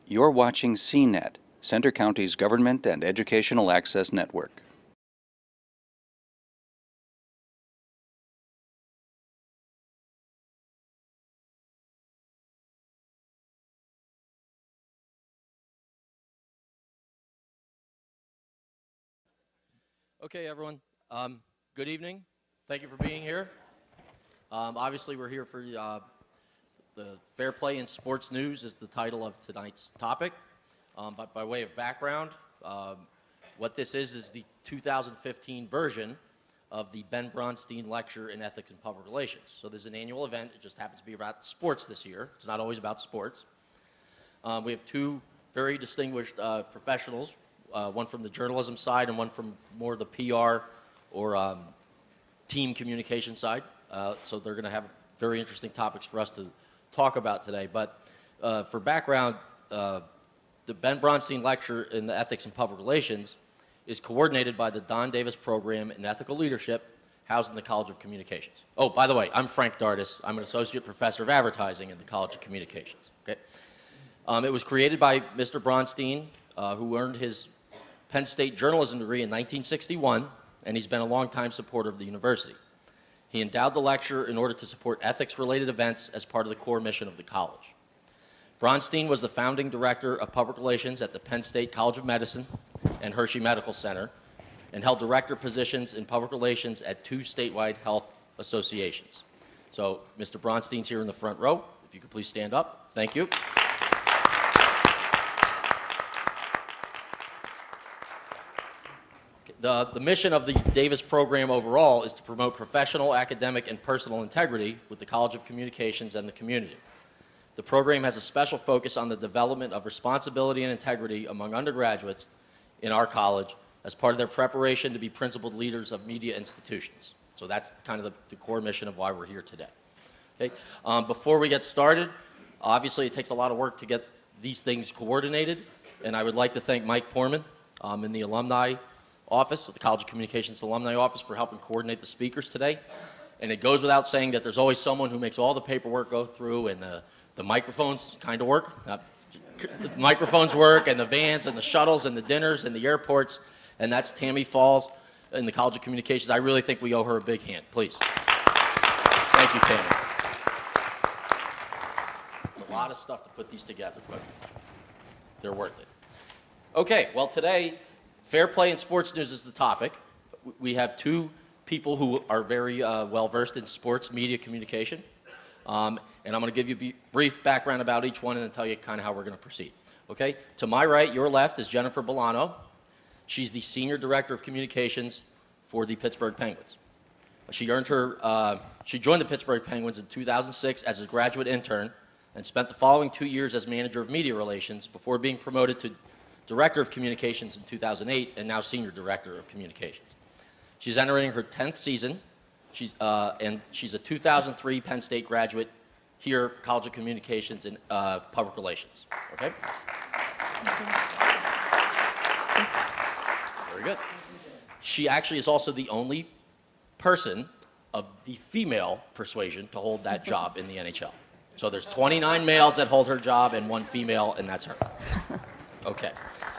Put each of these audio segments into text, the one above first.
You're watching CNET, Center County's Government and Educational Access Network. Okay, everyone. Good evening. Thank you for being here. Obviously, we're here for the Fair Play in Sports News is the title of tonight's topic. But by way of background, what this is the 2015 version of the Ben Bronstein Lecture in Ethics and Public Relations. So this is an annual event. It just happens to be about sports this year. It's not always about sports. We have two very distinguished professionals, one from the journalism side and one from more the PR or team communication side. So they're going to have very interesting topics for us to talk about today. But for background, the Ben Bronstein Lecture in the Ethics and Public Relations is coordinated by the Don Davis Program in Ethical Leadership, housed in the College of Communications. Oh, by the way, I'm Frank Dardis. I'm an associate professor of advertising in the College of Communications. Okay? It was created by Mr. Bronstein, who earned his Penn State journalism degree in 1961, and he's been a longtime supporter of the university. He endowed the lecture in order to support ethics-related events as part of the core mission of the college. Bronstein was the founding director of public relations at the Penn State College of Medicine and Hershey Medical Center, and held director positions in public relations at two statewide health associations. So, Mr. Bronstein's here in the front row. If you could please stand up. Thank you. The mission of the Davis program overall is to promote professional, academic, and personal integrity with the College of Communications and the community. The program has a special focus on the development of responsibility and integrity among undergraduates in our college as part of their preparation to be principled leaders of media institutions. So that's kind of the core mission of why we're here today. Okay? Before we get started, obviously it takes a lot of work to get these things coordinated, and I would like to thank Mike Porman in the alumni office, the College of Communications alumni office, for helping coordinate the speakers today. And it goes without saying that there's always someone who makes all the paperwork go through, and the microphones kind of work. The microphones work, and the vans, and the shuttles, and the dinners, and the airports, and that's Tammy Falls in the College of Communications. I really think we owe her a big hand. Please. Thank you, Tammy. It's a lot of stuff to put these together, but they're worth it. Okay, well today, Fair Play in Sports News is the topic. We have two people who are very well-versed in sports media communication. And I'm going to give you a brief background about each one and then tell you kind of how we're going to proceed. Okay? To my right, your left, is Jennifer Bullano. She's the Senior Director of Communications for the Pittsburgh Penguins. She joined the Pittsburgh Penguins in 2006 as a graduate intern and spent the following 2 years as Manager of Media Relations before being promoted to Director of Communications in 2008 and now Senior Director of Communications. She's entering her 10th season. And she's a 2003 Penn State graduate here, College of Communications and Public Relations. Okay? Very good. She actually is also the only person of the female persuasion to hold that job in the NHL. So there's 29 males that hold her job and one female, and that's her. Okay.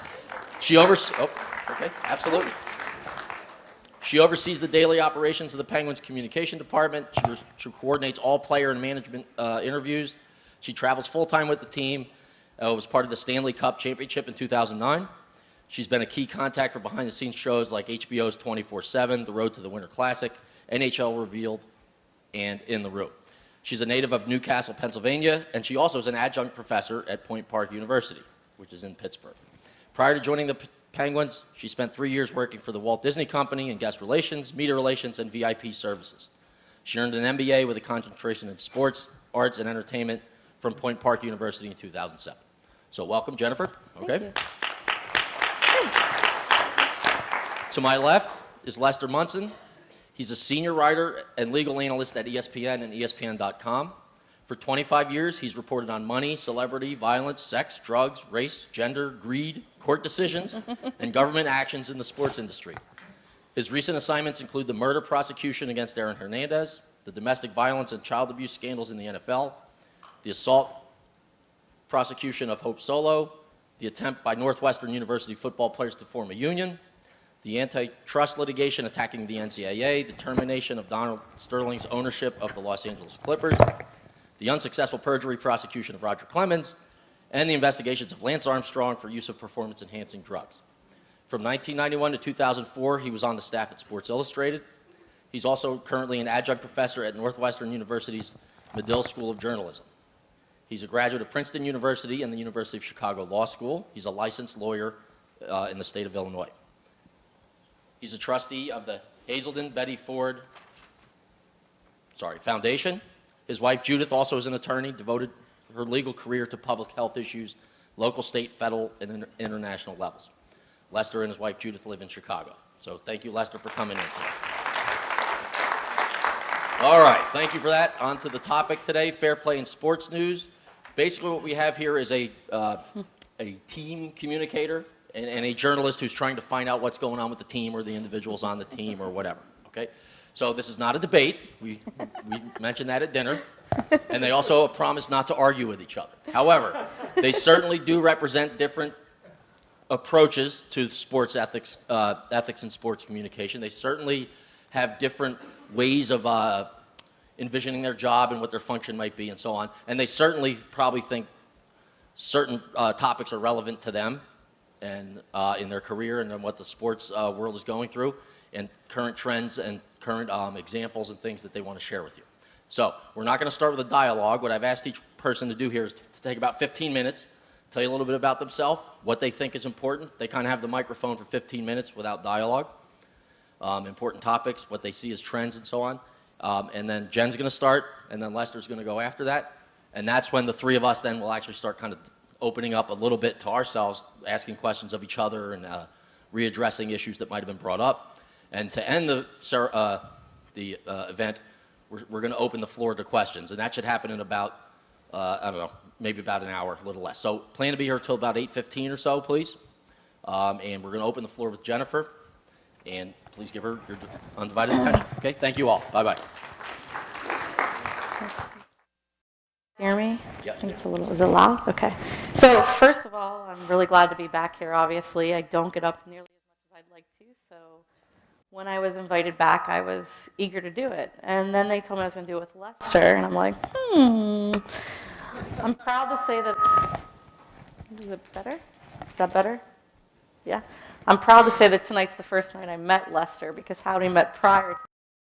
Okay, absolutely. She oversees the daily operations of the Penguins Communication Department. She coordinates all player and management interviews. She travels full-time with the team. Was part of the Stanley Cup Championship in 2009. She's been a key contact for behind-the-scenes shows like HBO's 24/7, The Road to the Winter Classic, NHL Revealed, and In the Room. She's a native of Newcastle, Pennsylvania, and she also is an adjunct professor at Point Park University, which is in Pittsburgh. Prior to joining the Penguins, she spent 3 years working for the Walt Disney Company in guest relations, media relations, and VIP services. She earned an MBA with a concentration in sports, arts, and entertainment from Point Park University in 2007. So welcome, Jennifer. Okay. Thanks. To my left is Lester Munson. He's a senior writer and legal analyst at ESPN and ESPN.com. For 25 years, he's reported on money, celebrity, violence, sex, drugs, race, gender, greed, court decisions, and government actions in the sports industry. His recent assignments include the murder prosecution against Aaron Hernandez, the domestic violence and child abuse scandals in the NFL, the assault prosecution of Hope Solo, the attempt by Northwestern University football players to form a union, the antitrust litigation attacking the NCAA, the termination of Donald Sterling's ownership of the Los Angeles Clippers, the unsuccessful perjury prosecution of Roger Clemens, and the investigations of Lance Armstrong for use of performance-enhancing drugs. From 1991 to 2004, he was on the staff at Sports Illustrated. He's also currently an adjunct professor at Northwestern University's Medill School of Journalism. He's a graduate of Princeton University and the University of Chicago Law School. He's a licensed lawyer in the state of Illinois. He's a trustee of the Hazelden Betty Ford Foundation. His wife Judith also is an attorney, devoted her legal career to public health issues, local, state, federal, and international levels. Lester and his wife Judith live in Chicago. So thank you, Lester, for coming in today. All right, thank you for that. On to the topic today, fair play in sports news. Basically what we have here is a team communicator and a journalist who's trying to find out what's going on with the team or the individuals on the team or whatever, okay? So this is not a debate. We mentioned that at dinner. And they also promise not to argue with each other. However, they certainly do represent different approaches to sports ethics, ethics and sports communication. They certainly have different ways of envisioning their job and what their function might be and so on. And they certainly probably think certain topics are relevant to them and in their career and in what the sports world is going through and current trends and current examples and things that they want to share with you. So we're not going to start with a dialogue. What I've asked each person to do here is to take about 15 minutes, tell you a little bit about themselves, what they think is important. They kind of have the microphone for 15 minutes without dialogue. Important topics, what they see as trends and so on. And then Jen's going to start, and then Lester's going to go after that. And that's when the three of us then will actually start kind of opening up a little bit to ourselves, asking questions of each other and readdressing issues that might have been brought up. And to end the event, we're going to open the floor to questions. And that should happen in about, I don't know, maybe about an hour, a little less. So plan to be here until about 8:15 or so, please. And we're going to open the floor with Jennifer. And please give her your undivided attention. Okay, thank you all. Bye-bye. Hear me? Yeah. I think it's a little, is it loud? Okay. So first of all, I'm really glad to be back here, obviously. I don't get up nearly as much as I'd like to, so when I was invited back, I was eager to do it. And then they told me I was going to do it with Lester, and I'm like, I'm proud to say that, is it better? Is that better? Yeah. I'm proud to say that tonight's the first night I met Lester, because how we met prior to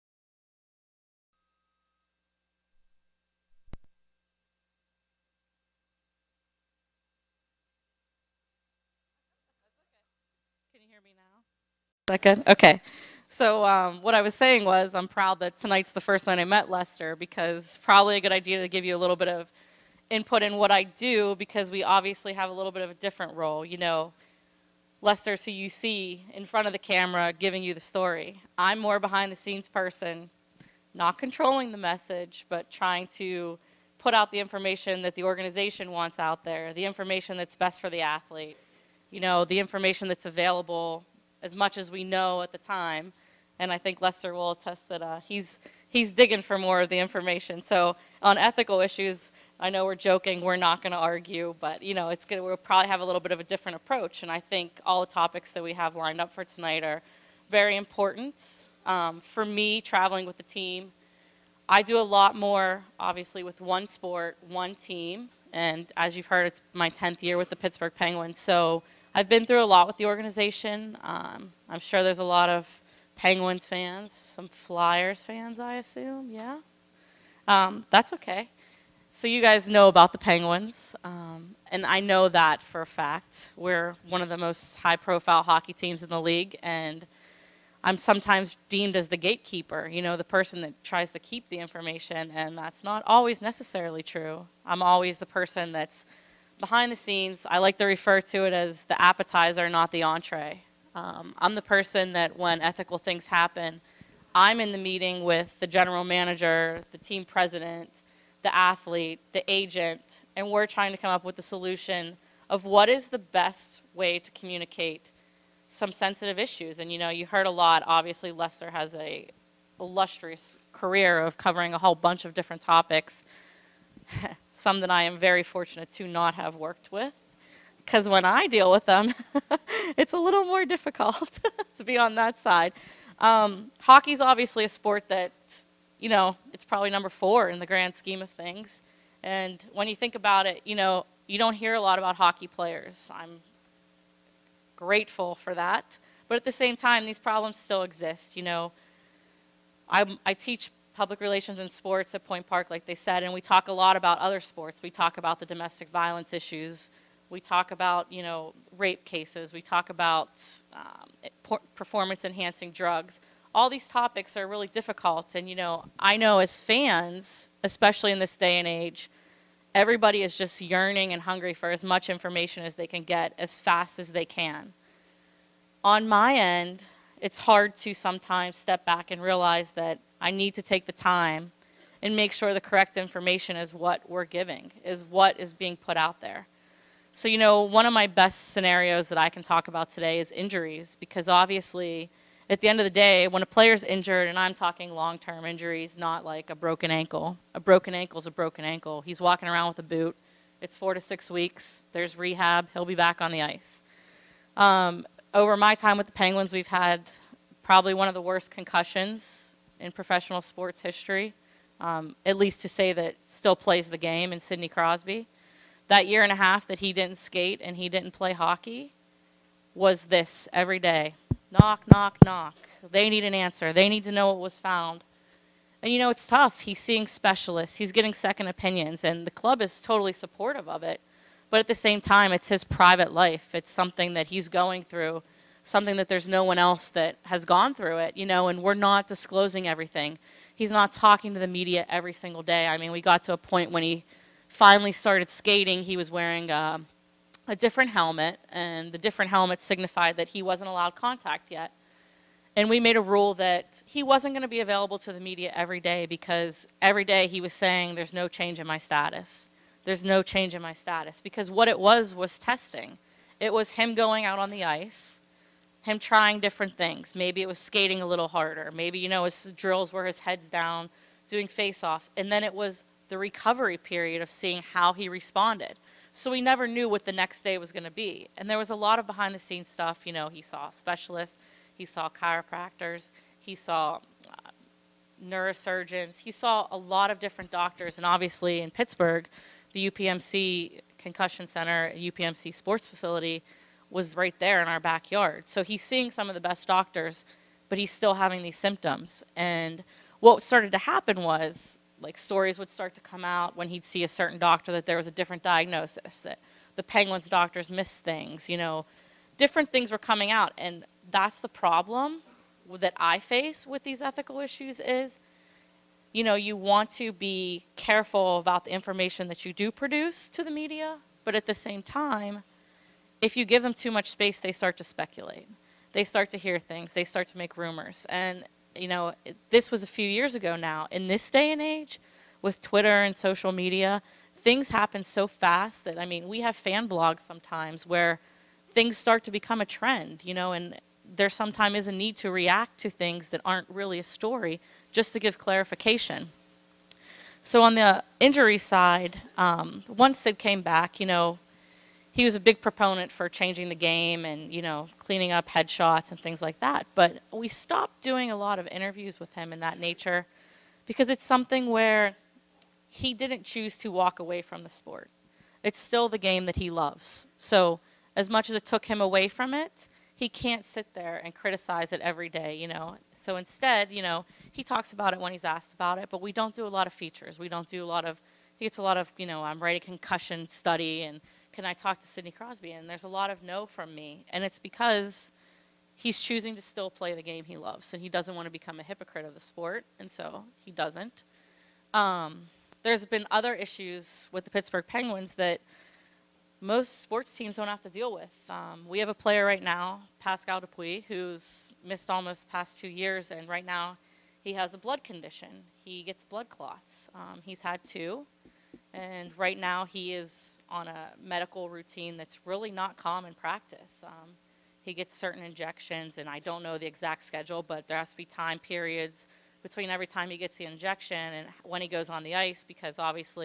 Is that good? Okay. So what I was saying was I'm proud that tonight's the first night I met Lester, because probably a good idea to give you a little bit of input in what I do, because we obviously have a little bit of a different role. You know, Lester's who you see in front of the camera giving you the story. I'm more behind the scenes person, not controlling the message, but trying to put out the information that the organization wants out there, the information that's best for the athlete, you know, the information that's available as much as we know at the time. And I think Lester will attest that he's digging for more of the information. So on ethical issues, I know we're joking, we're not going to argue, but you know, we'll probably have a little bit of a different approach. And I think all the topics that we have lined up for tonight are very important. For me, traveling with the team, I do a lot more, obviously, with one sport, one team. And as you've heard, it's my 10th year with the Pittsburgh Penguins. So I've been through a lot with the organization. I'm sure there's a lot of Penguins fans, some Flyers fans, I assume, yeah? That's okay. So you guys know about the Penguins, and I know that for a fact. We're one of the most high-profile hockey teams in the league, and I'm sometimes deemed as the gatekeeper, you know, the person that tries to keep the information, and that's not always necessarily true. I'm always the person that's behind the scenes. I like to refer to it as the appetizer, not the entree. I'm the person that when ethical things happen, I'm in the meeting with the general manager, the team president, the athlete, the agent, and we're trying to come up with the solution of what is the best way to communicate some sensitive issues. And you know, you heard a lot. Obviously, Lester has a illustrious career of covering a whole bunch of different topics. some that I am very fortunate to not have worked with. Because when I deal with them, it's a little more difficult to be on that side. Hockey's obviously a sport that, you know, it's probably number 4 in the grand scheme of things. And when you think about it, you know, you don't hear a lot about hockey players. I'm grateful for that. But at the same time, these problems still exist. You know, I teach public relations in sports at Point Park, like they said, and we talk a lot about other sports. We talk about the domestic violence issues. We talk about, you know, rape cases. We talk about performance-enhancing drugs. All these topics are really difficult. And, you know, I know as fans, especially in this day and age, everybody is just yearning and hungry for as much information as they can get as fast as they can. On my end, it's hard to sometimes step back and realize that I need to take the time and make sure the correct information is what we're giving, is what is being put out there. So, you know, one of my best scenarios that I can talk about today is injuries, because obviously at the end of the day, when a player's injured, and I'm talking long-term injuries, not like a broken ankle. A broken ankle is a broken ankle. He's walking around with a boot. It's 4 to 6 weeks. There's rehab. He'll be back on the ice. Over my time with the Penguins, we've had probably one of the worst concussions in professional sports history, at least to say that still plays the game, in Sidney Crosby. That year and a half that he didn't skate and he didn't play hockey was this every day. Knock, knock, knock. They need an answer. They need to know what was found. And, you know, it's tough. He's seeing specialists. He's getting second opinions, and the club is totally supportive of it. But at the same time, it's his private life. It's something that he's going through, something that there's no one else that has gone through it, you know, and we're not disclosing everything. He's not talking to the media every single day. I mean, we got to a point when he finally started skating, he was wearing a different helmet, and the different helmet signified that he wasn't allowed contact yet. And we made a rule that he wasn't going to be available to the media every day, because every day he was saying, there's no change in my status. There's no change in my status. Because what it was testing. It was him going out on the ice, him trying different things. Maybe it was skating a little harder. Maybe, you know, his drills where his head's down, doing face-offs. And then it was the recovery period of seeing how he responded. So we never knew what the next day was going to be. And there was a lot of behind-the-scenes stuff. You know, he saw specialists, he saw chiropractors, he saw neurosurgeons, he saw a lot of different doctors. And obviously in Pittsburgh, the UPMC Concussion Center, UPMC Sports Facility, was right there in our backyard. So he's seeing some of the best doctors, but he's still having these symptoms. And what started to happen was, like, stories would start to come out when he'd see a certain doctor that there was a different diagnosis, that the Penguins doctors missed things, you know. Different things were coming out, and that's the problem that I face with these ethical issues is, you know, you want to be careful about the information that you do produce to the media, but at the same time, if you give them too much space, they start to speculate. They start to hear things. They start to make rumors. And you know, this was a few years ago now. In this day and age, with Twitter and social media, things happen so fast that, I mean, we have fan blogs sometimes where things start to become a trend, you know, and there sometimes is a need to react to things that aren't really a story just to give clarification. So on the injury side, once Sid came back, you know, he was a big proponent for changing the game and, you know, cleaning up headshots and things like that. But we stopped doing a lot of interviews with him in that nature because it's something where he didn't choose to walk away from the sport. It's still the game that he loves. So as much as it took him away from it, he can't sit there and criticize it every day, you know. So instead, you know, he talks about it when he's asked about it, but we don't do a lot of features. We don't do a lot of, he gets a lot of, you know, I'm writing concussion study and can I talk to Sidney Crosby? And there's a lot of no from me. And it's because he's choosing to still play the game he loves. And he doesn't want to become a hypocrite of the sport. And so he doesn't. There's been other issues with the Pittsburgh Penguins that most sports teams don't have to deal with. We have a player right now, Pascal Dupuis, who's missed almost the past 2 years. And right now he has a blood condition. He gets blood clots. He's had 2. And right now he is on a medical routine that's really not common practice. He gets certain injections, and I don't know the exact schedule, but there has to be time periods between every time he gets the injection and when he goes on the ice, because obviously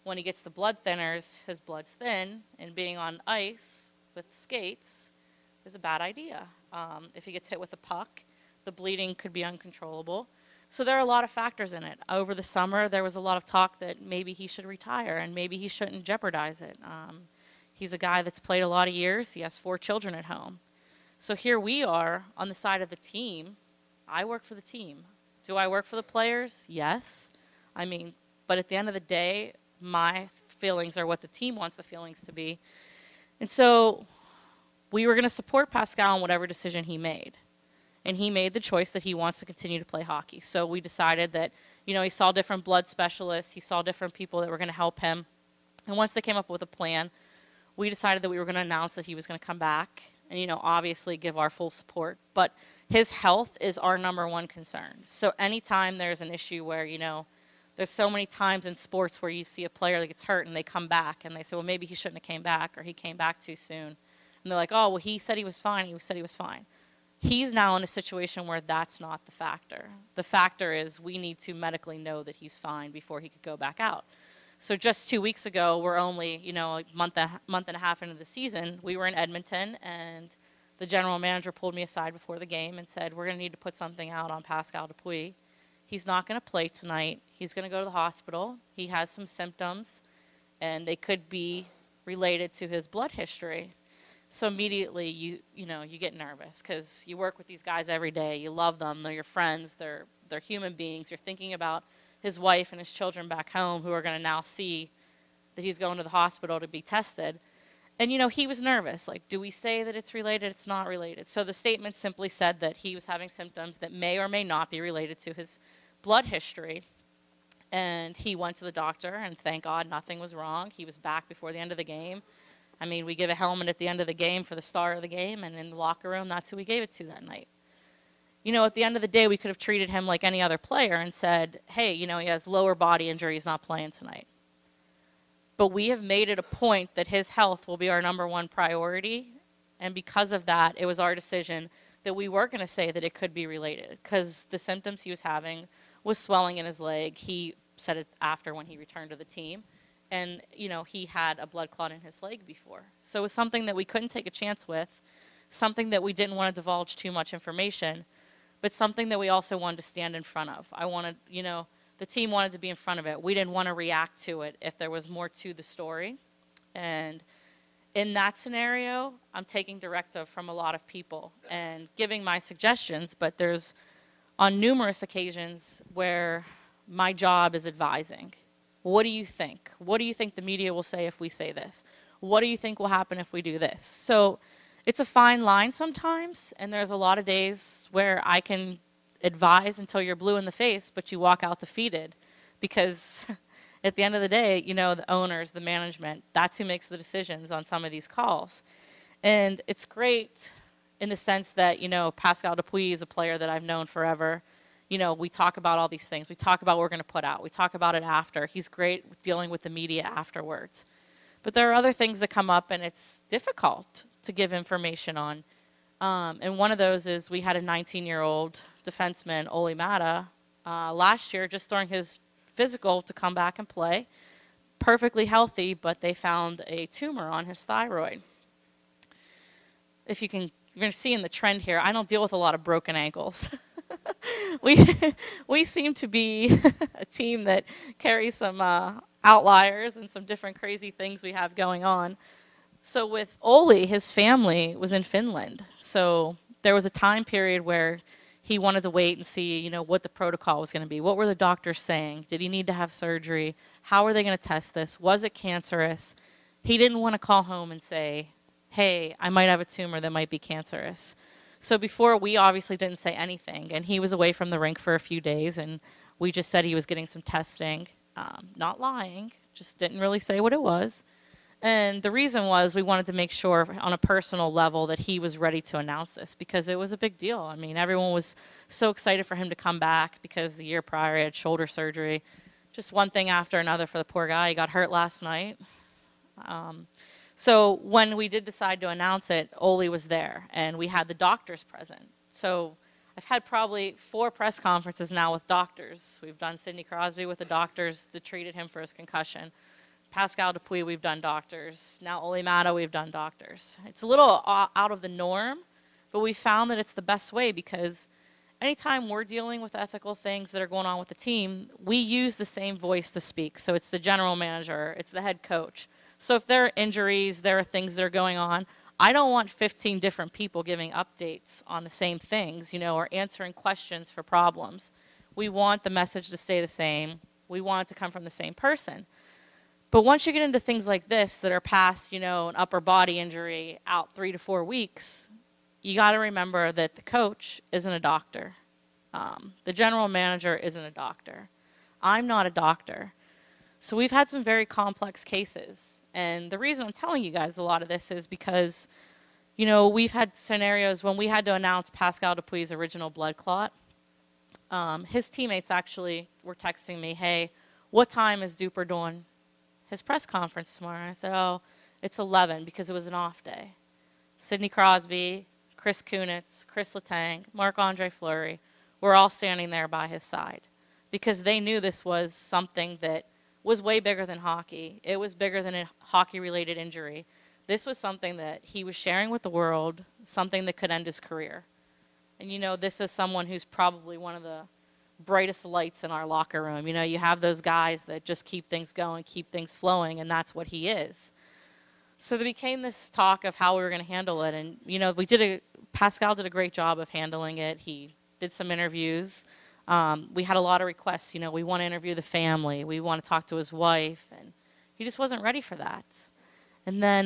When he gets the blood thinners, his blood's thin, and being on ice with skates is a bad idea. If he gets hit with a puck, the bleeding could be uncontrollable. So there are a lot of factors in it. Over the summer, there was a lot of talk that maybe he should retire and maybe he shouldn't jeopardize it. He's a guy that's played a lot of years. He has 4 children at home. So here we are on the side of the team. I work for the team. Do I work for the players? Yes. I mean, but at the end of the day, my feelings are what the team wants the feelings to be. And so we were going to support Pascal in whatever decision he made. And he made the choice that he wants to continue to play hockey. So we decided that, you know, he saw different blood specialists. He saw different people that were going to help him. And once they came up with a plan, we decided that we were going to announce that he was going to come back and, you know, obviously give our full support. But his health is our #1 concern. So anytime there's an issue where, you know, there's so many times in sports where you see a player that gets hurt and they come back and they say, well, maybe he shouldn't have came back or he came back too soon. And they're like, oh, well, he said he was fine. He said he was fine. He's now in a situation where that's not the factor. The factor is we need to medically know that he's fine before he could go back out. So just 2 weeks ago, we're only, you know, a month and a half into the season, we were in Edmonton, and the general manager pulled me aside before the game and said, we're going to need to put something out on Pascal Dupuis. He's not going to play tonight. He's going to go to the hospital. He has some symptoms, and they could be related to his blood history. So immediately, you know, you get nervous because you work with these guys every day. You love them. They're your friends. They're human beings. You're thinking about his wife and his children back home who are going to now see that he's going to the hospital to be tested. And, you know, he was nervous. Like, do we say that it's related? It's not related. So the statement simply said that he was having symptoms that may or may not be related to his blood history. And he went to the doctor, and thank God nothing was wrong. He was back before the end of the game. I mean, we give a helmet at the end of the game for the star of the game, and in the locker room, that's who we gave it to that night. You know, at the end of the day, we could have treated him like any other player and said, hey, you know, he has lower body injury, he's not playing tonight. But we have made it a point that his health will be our #1 priority, and because of that, it was our decision that we were going to say that it could be related because the symptoms he was having was swelling in his leg. He said it after when he returned to the team. And, you know, he had a blood clot in his leg before. So it was something that we couldn't take a chance with, something that we didn't want to divulge too much information, but something that we also wanted to stand in front of. I wanted, you know, the team wanted to be in front of it. We didn't want to react to it if there was more to the story. And in that scenario, I'm taking directive from a lot of people and giving my suggestions, but there's on numerous occasions where my job is advising. What do you think? What do you think the media will say if we say this? What do you think will happen if we do this? So it's a fine line sometimes, and there's a lot of days where I can advise until you're blue in the face, but you walk out defeated because at the end of the day, you know, the owners, the management, that's who makes the decisions on some of these calls. And it's great in the sense that, you know, Pascal Dupuis is a player that I've known forever. You know, we talk about all these things. We talk about what we're going to put out. We talk about it after. He's great with dealing with the media afterwards. But there are other things that come up, and it's difficult to give information on. And one of those is we had a 19-year-old defenseman, Olli Mata, last year just during his physical to come back and play. Perfectly healthy, but they found a tumor on his thyroid. If you can, you're going to see in the trend here, I don't deal with a lot of broken ankles. We seem to be a team that carries some outliers and some different crazy things we have going on. So with Olli, his family was in Finland. So there was a time period where he wanted to wait and see, you know, what the protocol was going to be. What were the doctors saying? Did he need to have surgery? How are they going to test this? Was it cancerous? He didn't want to call home and say, hey, I might have a tumor that might be cancerous. So before, we obviously didn't say anything, and he was away from the rink for a few days, and we just said he was getting some testing, not lying, just didn't really say what it was. And the reason was we wanted to make sure on a personal level that he was ready to announce this because it was a big deal. I mean, everyone was so excited for him to come back because the year prior he had shoulder surgery. Just one thing after another for the poor guy. He got hurt last night. So when we did decide to announce it, Olli was there, and we had the doctors present. So I've had probably 4 press conferences now with doctors. We've done Sidney Crosby with the doctors that treated him for his concussion. Pascal Dupuis, we've done doctors. Now Ole Mato, we've done doctors. It's a little out of the norm, but we found that it's the best way because anytime we're dealing with ethical things that are going on with the team, we use the same voice to speak. So it's the general manager, it's the head coach. So if there are injuries, there are things that are going on, I don't want 15 different people giving updates on the same things, you know, or answering questions for problems. We want the message to stay the same. We want it to come from the same person. But once you get into things like this that are past, you know, an upper body injury out 3 to 4 weeks, you got to remember that the coach isn't a doctor. The general manager isn't a doctor. I'm not a doctor. So we've had some very complex cases. And the reason I'm telling you guys a lot of this is because, you know, we've had scenarios when we had to announce Pascal Dupuis' original blood clot. His teammates actually were texting me, hey, what time is Duper doing his press conference tomorrow? And I said, oh, it's 11 because it was an off day. Sidney Crosby, Chris Kunitz, Chris Letang, Marc-Andre Fleury were all standing there by his side because they knew this was something that was way bigger than hockey. It was bigger than a hockey-related injury. This was something that he was sharing with the world, something that could end his career. And, you know, this is someone who's probably one of the brightest lights in our locker room. You know, you have those guys that just keep things going, keep things flowing, and that's what he is. So there became this talk of how we were going to handle it. And, you know, Pascal did a great job of handling it. He did some interviews. We had a lot of requests. You know, we want to interview the family. We want to talk to his wife. And he just wasn't ready for that. And then,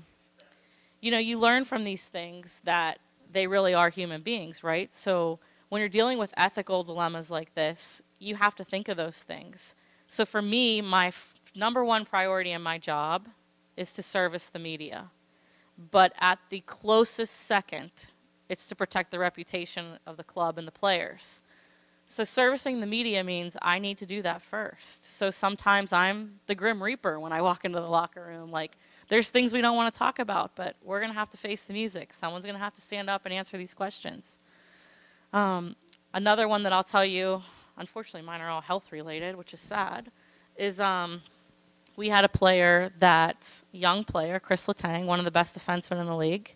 you know, you learn from these things that they really are human beings, right? So when you're dealing with ethical dilemmas like this, you have to think of those things. So for me, my number one priority in my job is to service the media. But at the closest second, it's to protect the reputation of the club and the players. So servicing the media means I need to do that first. So sometimes I'm the Grim Reaper when I walk into the locker room. Like, there's things we don't want to talk about, but we're going to have to face the music. Someone's going to have to stand up and answer these questions. Another one that I'll tell you, unfortunately mine are all health related, which is sad, is we had a player young player, Chris Letang, one of the best defensemen in the league.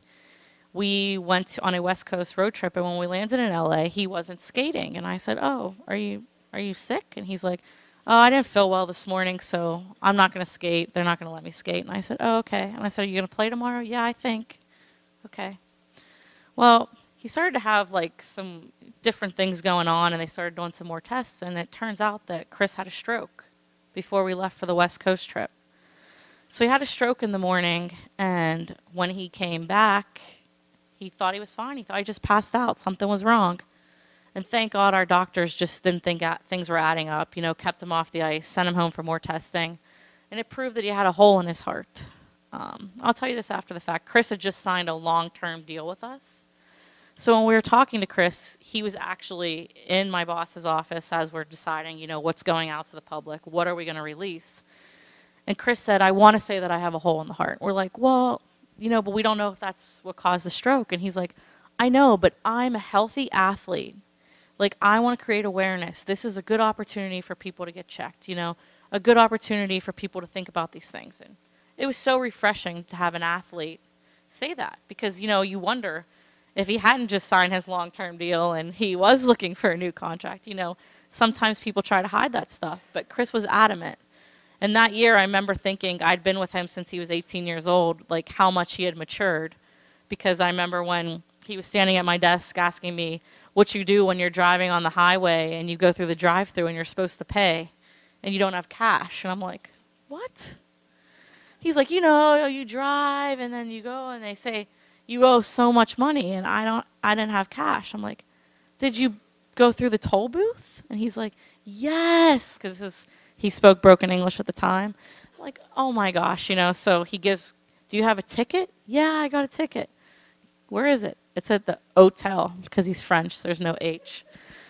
We went on a West Coast road trip, and when we landed in LA, he wasn't skating. And I said, oh, are you sick? And he's like, oh, I didn't feel well this morning, so I'm not going to skate. They're not going to let me skate. And I said, oh, okay. And I said, are you going to play tomorrow? Yeah, I think. Okay. Well, he started to have like some different things going on, and they started doing some more tests, and it turns out that Chris had a stroke before we left for the West Coast trip. So he had a stroke in the morning, and when he came back, he thought he was fine. He thought he just passed out. Something was wrong. And thank God our doctors just didn't think things were adding up, you know, kept him off the ice, sent him home for more testing. And it proved that he had a hole in his heart. I'll tell you this after the fact. Chris had just signed a long-term deal with us. So when we were talking to Chris, he was actually in my boss's office as we're deciding, you know, what's going out to the public, what are we going to release. And Chris said, I want to say that I have a hole in the heart. We're like, well, you know, but we don't know if that's what caused the stroke. And he's like, I know, but I'm a healthy athlete. Like, I want to create awareness. This is a good opportunity for people to get checked, you know, a good opportunity for people to think about these things. And it was so refreshing to have an athlete say that because, you know, you wonder if he hadn't just signed his long-term deal and he was looking for a new contract, you know, sometimes people try to hide that stuff. But Chris was adamant. And that year, I remember thinking, I'd been with him since he was 18 years old, like how much he had matured. Because I remember when he was standing at my desk asking me what you do when you're driving on the highway and you go through the drive-thru and you're supposed to pay and you don't have cash. And I'm like, what? He's like, you know, you drive and then you go and they say, you owe so much money and I didn't have cash. I'm like, did you go through the toll booth? And he's like, yes, because he spoke broken English at the time. I'm like, oh my gosh, you know, so he gives, do you have a ticket? Yeah, I got a ticket. Where is it? It's at the hotel because he's French, so there's no H.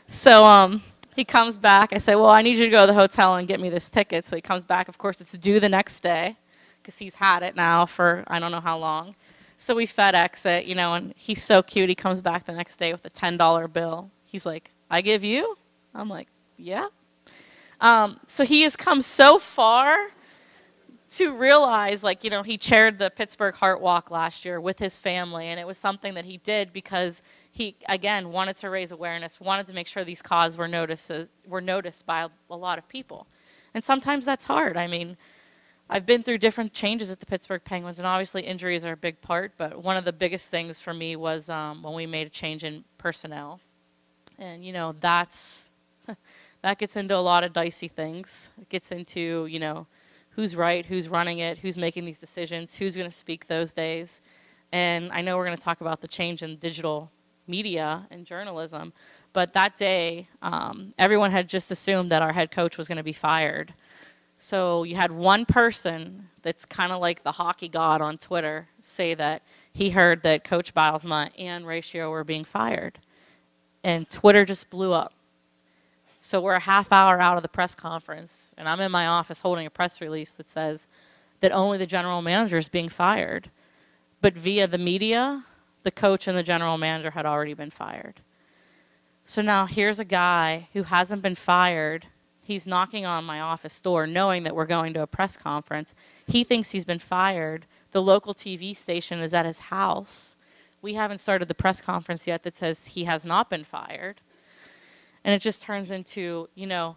So he comes back. I say, well, I need you to go to the hotel and get me this ticket. So he comes back. Of course, it's due the next day because he's had it now for I don't know how long. So we FedEx it, you know, and he's so cute. He comes back the next day with a $10 bill. He's like, I give you? I'm like, yeah. So he has come so far to realize, like, you know, he chaired the Pittsburgh Heart Walk last year with his family, and it was something that he did because he, again, wanted to raise awareness, wanted to make sure these causes were noticed by a lot of people. And sometimes that's hard. I mean, I've been through different changes at the Pittsburgh Penguins, and obviously injuries are a big part, but one of the biggest things for me was when we made a change in personnel. And, you know, that gets into a lot of dicey things. It gets into, you know, who's right, who's running it, who's making these decisions, who's going to speak those days. And I know we're going to talk about the change in digital media and journalism, but that day, everyone had just assumed that our head coach was going to be fired. So you had one person that's kind of like the hockey god on Twitter say that he heard that Coach Bilesma and Ratio were being fired. And Twitter just blew up. So we're a half hour out of the press conference, and I'm in my office holding a press release that says that only the general manager is being fired. But via the media, the coach and the general manager had already been fired. So now here's a guy who hasn't been fired. He's knocking on my office door knowing that we're going to a press conference. He thinks he's been fired. The local TV station is at his house. We haven't started the press conference yet that says he has not been fired. And it just turns into, you know,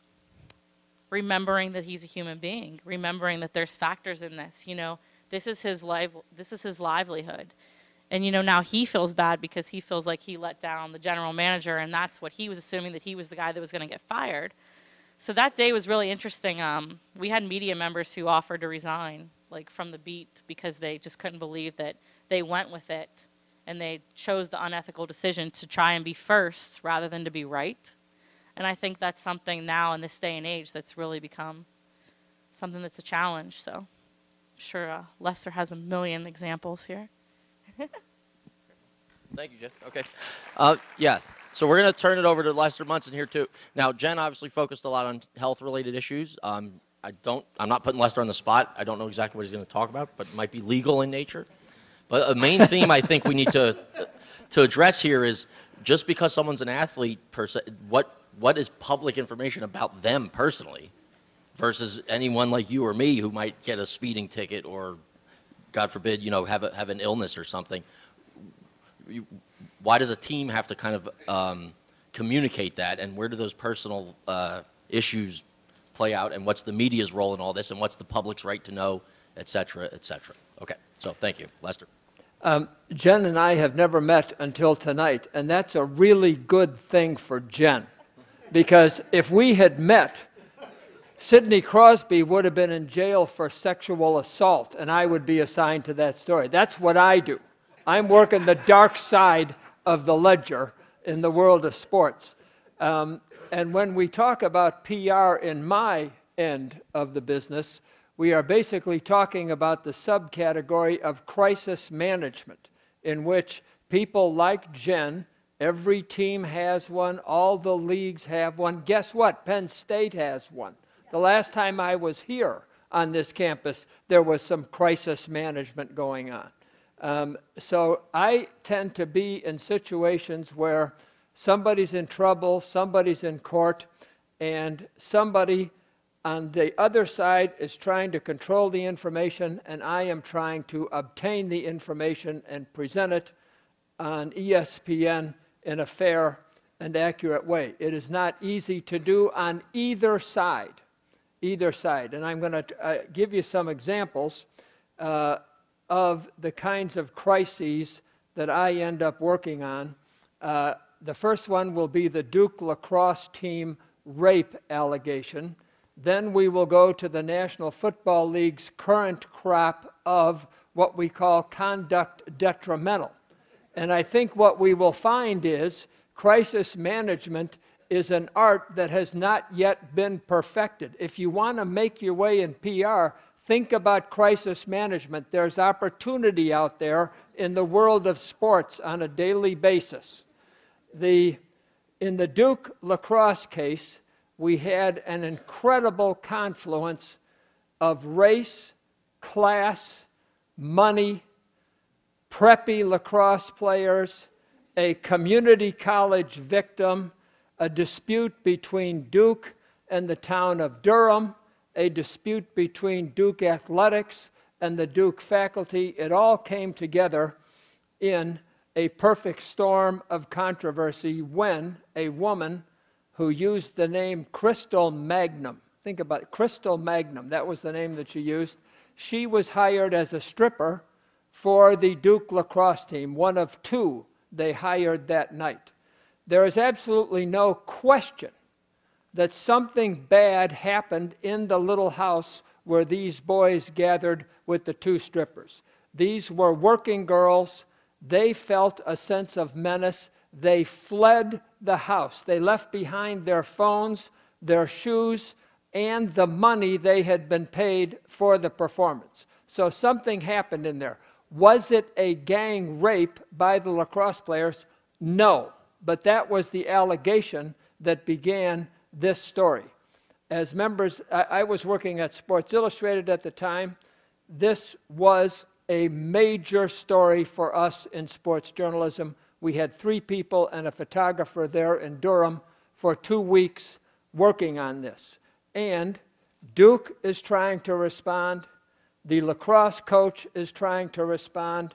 remembering that he's a human being, remembering that there's factors in this. You know, this is his livelihood. And, you know, now he feels bad because he feels like he let down the general manager, and that's what he was assuming, that he was the guy that was going to get fired. So that day was really interesting. We had media members who offered to resign, like from the beat, because they just couldn't believe that they went with it and they chose the unethical decision to try and be first rather than to be right. And I think that's something now in this day and age that's really become something that's a challenge. So I'm sure Lester has a million examples here. Thank you, Jen. Okay. Yeah. So we're going to turn it over to Lester Munson here, too. Now, Jen obviously focused a lot on health-related issues. I'm not putting Lester on the spot. I don't know exactly what he's going to talk about, but it might be legal in nature. But a main theme I think we need to address here is just because someone's an athlete, what is public information about them personally versus anyone like you or me who might get a speeding ticket or, God forbid, you know, have an illness or something. Why does a team have to kind of communicate that, and where do those personal issues play out, and what's the media's role in all this, and what's the public's right to know, et cetera, et cetera? Okay, so thank you. Lester. Jen and I have never met until tonight, and that's a really good thing for Jen, because if we had met, Sidney Crosby would have been in jail for sexual assault, and I would be assigned to that story. That's what I do. I'm working the dark side of the ledger in the world of sports. And when we talk about PR in my end of the business, we are basically talking about the subcategory of crisis management, in which people like Jen, every team has one, all the leagues have one. Guess what? Penn State has one. The last time I was here on this campus, there was some crisis management going on. So I tend to be in situations where somebody's in trouble, somebody's in court, and somebody on the other side is trying to control the information, and I am trying to obtain the information and present it on ESPN in a fair and accurate way. It is not easy to do on either side. And I'm going to give you some examples of the kinds of crises that I end up working on. The first one will be the Duke lacrosse team rape allegation. Then we will go to the National Football League's current crop of what we call conduct detrimental. And I think what we will find is crisis management is an art that has not yet been perfected. If you want to make your way in PR, think about crisis management. There's opportunity out there in the world of sports on a daily basis. In the Duke lacrosse case, we had an incredible confluence of race, class, money, preppy lacrosse players, a community college victim, a dispute between Duke and the town of Durham, a dispute between Duke athletics and the Duke faculty. It all came together in a perfect storm of controversy when a woman who used the name Crystal Magnum, think about it, Crystal Magnum, that was the name that she used. She was hired as a stripper for the Duke lacrosse team, one of two they hired that night. There is absolutely no question that something bad happened in the little house where these boys gathered with the two strippers. These were working girls. They felt a sense of menace. They fled the house. They left behind their phones, their shoes, and the money they had been paid for the performance. So something happened in there. Was it a gang rape by the lacrosse players? No, but that was the allegation that began this story. As members, I was working at Sports Illustrated at the time. This was a major story for us in sports journalism. We had 3 people and a photographer there in Durham for 2 weeks working on this. And Duke is trying to respond. The lacrosse coach is trying to respond.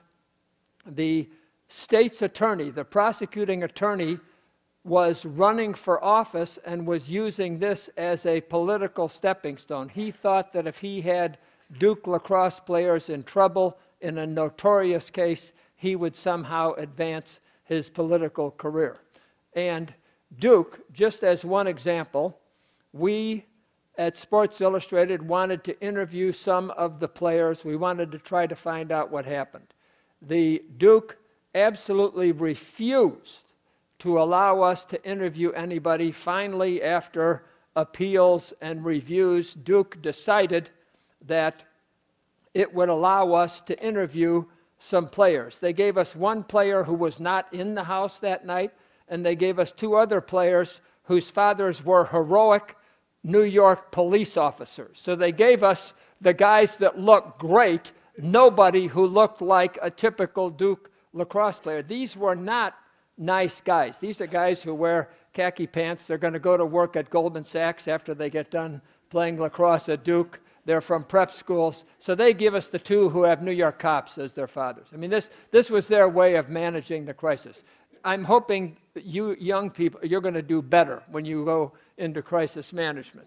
The state's attorney, the prosecuting attorney, was running for office and was using this as a political stepping stone. He thought that if he had Duke lacrosse players in trouble in a notorious case, he would somehow advance his political career. And Duke, just as one example, we at Sports Illustrated wanted to interview some of the players. We wanted to try to find out what happened. The Duke absolutely refused to allow us to interview anybody. Finally, after appeals and reviews, Duke decided that it would allow us to interview some players. They gave us one player who was not in the house that night, and they gave us 2 other players whose fathers were heroic New York police officers. So they gave us the guys that looked great, nobody who looked like a typical Duke lacrosse player. These were not nice guys. These are guys who wear khaki pants. They're going to go to work at Goldman Sachs after they get done playing lacrosse at Duke. They're from prep schools. So they give us the 2 who have New York cops as their fathers. I mean, this was their way of managing the crisis. I'm hoping that you young people, you're going to do better when you go into crisis management.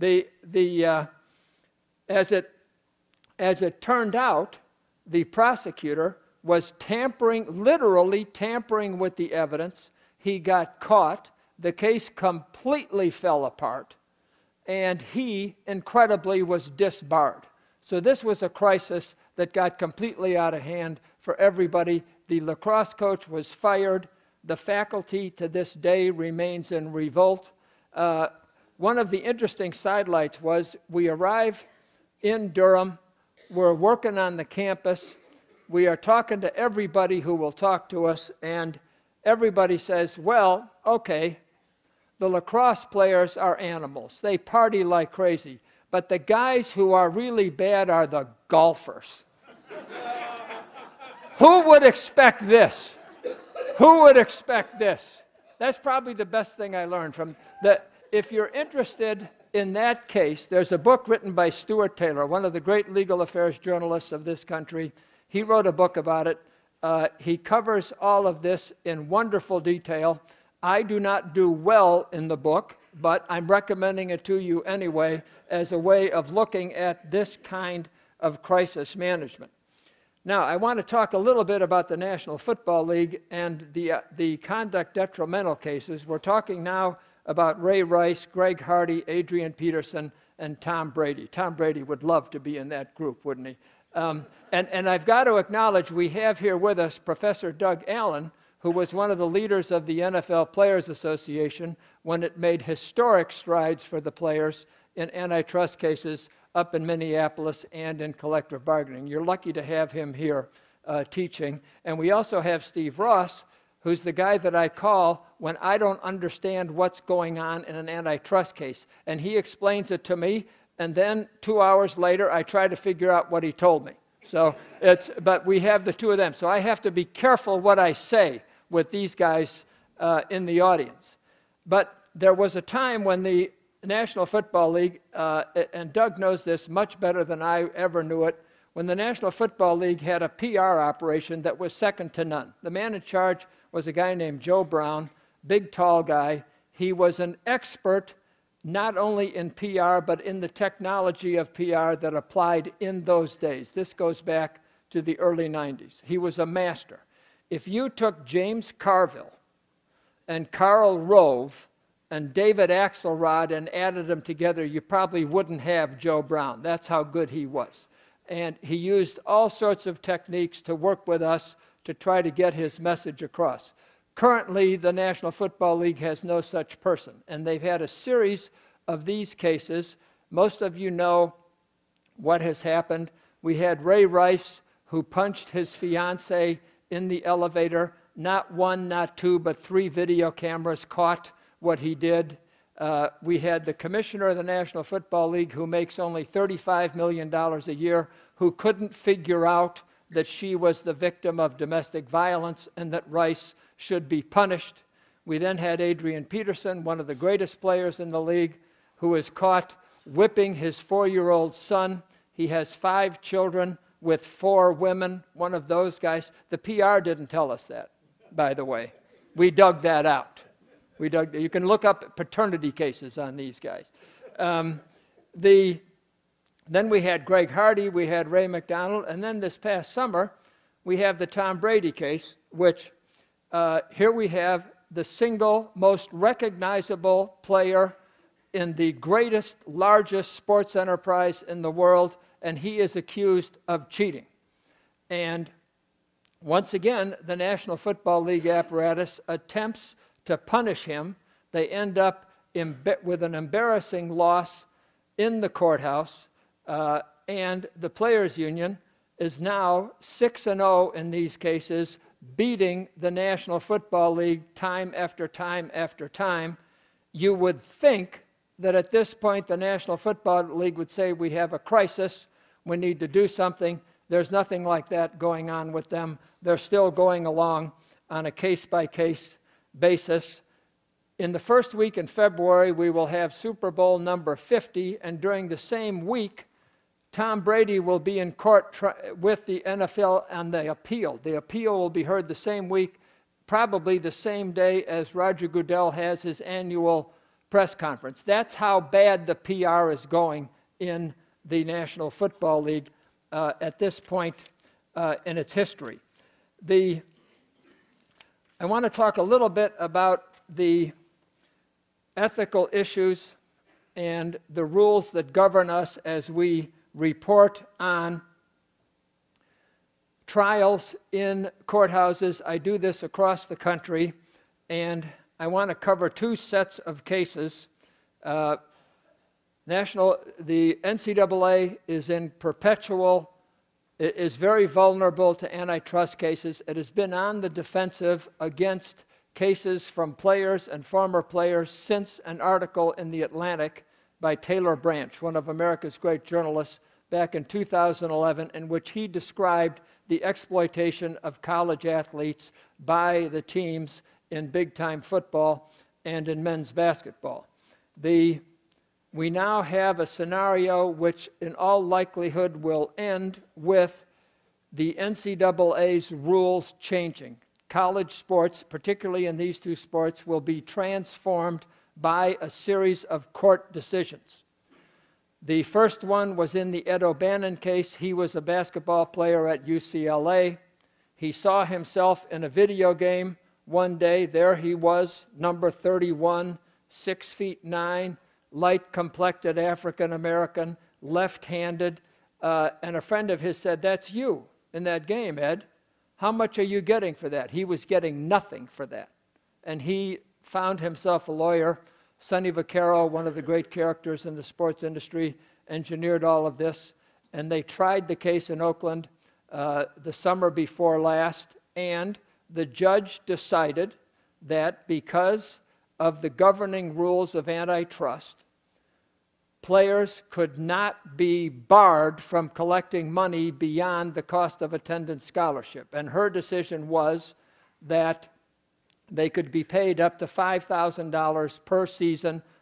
As it turned out, the prosecutor was literally tampering with the evidence. He got caught. The case completely fell apart. And he, incredibly, was disbarred. So this was a crisis that got completely out of hand for everybody. The lacrosse coach was fired. The faculty to this day remains in revolt. One of the interesting sidelights was we arrive in Durham. We're working on the campus. We are talking to everybody who will talk to us, and everybody says, well, okay, the lacrosse players are animals. They party like crazy. But the guys who are really bad are the golfers. Who would expect this? Who would expect this? That's probably the best thing I learned from that. If you're interested in that case, there's a book written by Stuart Taylor, one of the great legal affairs journalists of this country. He wrote a book about it. He covers all of this in wonderful detail. I do not do well in the book, but I'm recommending it to you anyway as a way of looking at this kind of crisis management. Now, I want to talk a little bit about the National Football League and the conduct detrimental cases. We're talking now about Ray Rice, Greg Hardy, Adrian Peterson, and Tom Brady. Tom Brady would love to be in that group, wouldn't he? And I've got to acknowledge we have here with us Professor Doug Allen, who was one of the leaders of the NFL Players Association when it made historic strides for the players in antitrust cases up in Minneapolis and in collective bargaining. You're lucky to have him here teaching. And we also have Steve Ross, who's the guy that I call when I don't understand what's going on in an antitrust case. And he explains it to me, and then 2 hours later, I try to figure out what he told me. So but we have the 2 of them. So I have to be careful what I say with these guys in the audience. But there was a time when the National Football League, and Doug knows this much better than I ever knew it, when the National Football League had a PR operation that was second to none. The man in charge was a guy named Joe Brown, big, tall guy. He was an expert not only in PR, but in the technology of PR that applied in those days. This goes back to the early 90s. He was a master. If you took James Carville and Karl Rove and David Axelrod and added them together, you probably wouldn't have Joe Brown. That's how good he was. And he used all sorts of techniques to work with us to try to get his message across. Currently, the National Football League has no such person, and they've had a series of these cases. Most of you know what has happened. We had Ray Rice, who punched his fiancée in the elevator. Not one, not two, but 3 video cameras caught what he did. We had the commissioner of the National Football League, who makes only $35 million a year, who couldn't figure out that she was the victim of domestic violence and that Rice should be punished. We then had Adrian Peterson, one of the greatest players in the league, who was caught whipping his 4-year-old son. He has 5 children with 4 women, one of those guys. The PR didn't tell us that, by the way. We dug that out. You can look up paternity cases on these guys. Then we had Greg Hardy, we had Ray McDonald, and then this past summer, we have the Tom Brady case, which here we have the single most recognizable player in the greatest, largest sports enterprise in the world, and he is accused of cheating. And once again, the National Football League apparatus attempts to punish him. They end up with an embarrassing loss in the courthouse, and the Players Union is now 6-0 in these cases, beating the National Football League time after time after time. You would think that at this point the National Football League would say, we have a crisis, we need to do something. There's nothing like that going on with them. They're still going along on a case-by-case basis. In the first week in February, we will have Super Bowl number 50, and during the same week, Tom Brady will be in court with the NFL on the appeal. The appeal will be heard the same week, probably the same day as Roger Goodell has his annual press conference. That's how bad the PR is going in the National Football League at this point in its history. I want to talk a little bit about the ethical issues and the rules that govern us as we report on trials in courthouses. I do this across the country, and I want to cover 2 sets of cases. The NCAA is in perpetual, is very vulnerable to antitrust cases. It has been on the defensive against cases from players and former players since an article in The Atlantic by Taylor Branch, one of America's great journalists, back in 2011, in which he described the exploitation of college athletes by the teams in big-time football and in men's basketball. We now have a scenario which in all likelihood will end with the NCAA's rules changing. College sports, particularly in these 2 sports, will be transformed by a series of court decisions. The first one was in the Ed O'Bannon case. He was a basketball player at UCLA. He saw himself in a video game one day. There he was, number 31, 6'9", light-complected African-American, left-handed. And a friend of his said, "That's you in that game, Ed. How much are you getting for that?" He was getting nothing for that. And he found himself a lawyer. Sonny Vaccaro, one of the great characters in the sports industry, engineered all of this. And they tried the case in Oakland the summer before last. And the judge decided that because of the governing rules of antitrust, players could not be barred from collecting money beyond the cost of attendance scholarship. And her decision was that they could be paid up to $5,000 per season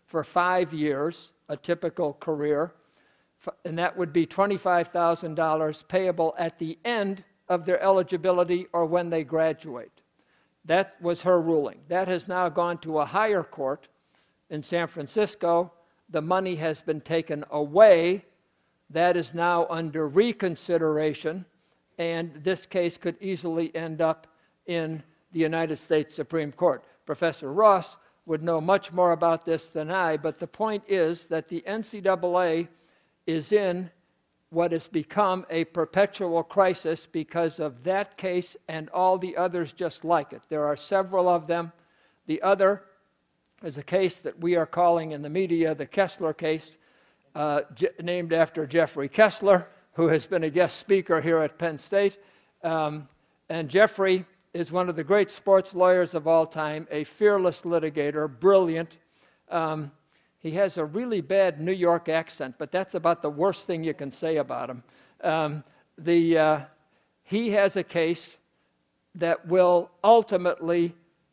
for 5 years, a typical career, and that would be $25,000 payable at the end of their eligibility or when they graduate. That was her ruling. That has now gone to a higher court in San Francisco. The money has been taken away. That is now under reconsideration, and this case could easily end up in the United States Supreme Court. Professor Ross would know much more about this than I, but the point is that the NCAA is in what has become a perpetual crisis because of that case and all the others just like it. There are several of them. The other is a case that we are calling in the media the Kessler case, named after Jeffrey Kessler, who has been a guest speaker here at Penn State. And Jeffrey is one of the great sports lawyers of all time, a fearless litigator, brilliant. He has a really bad New York accent, but that's about the worst thing you can say about him. He has a case that will ultimately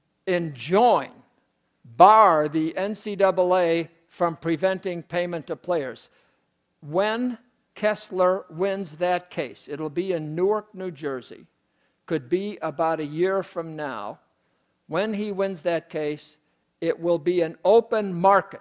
bar the NCAA from preventing payment to players. When Kessler wins that case, it'll be in Newark, New Jersey, could be about a year from now. When he wins that case, it will be an open market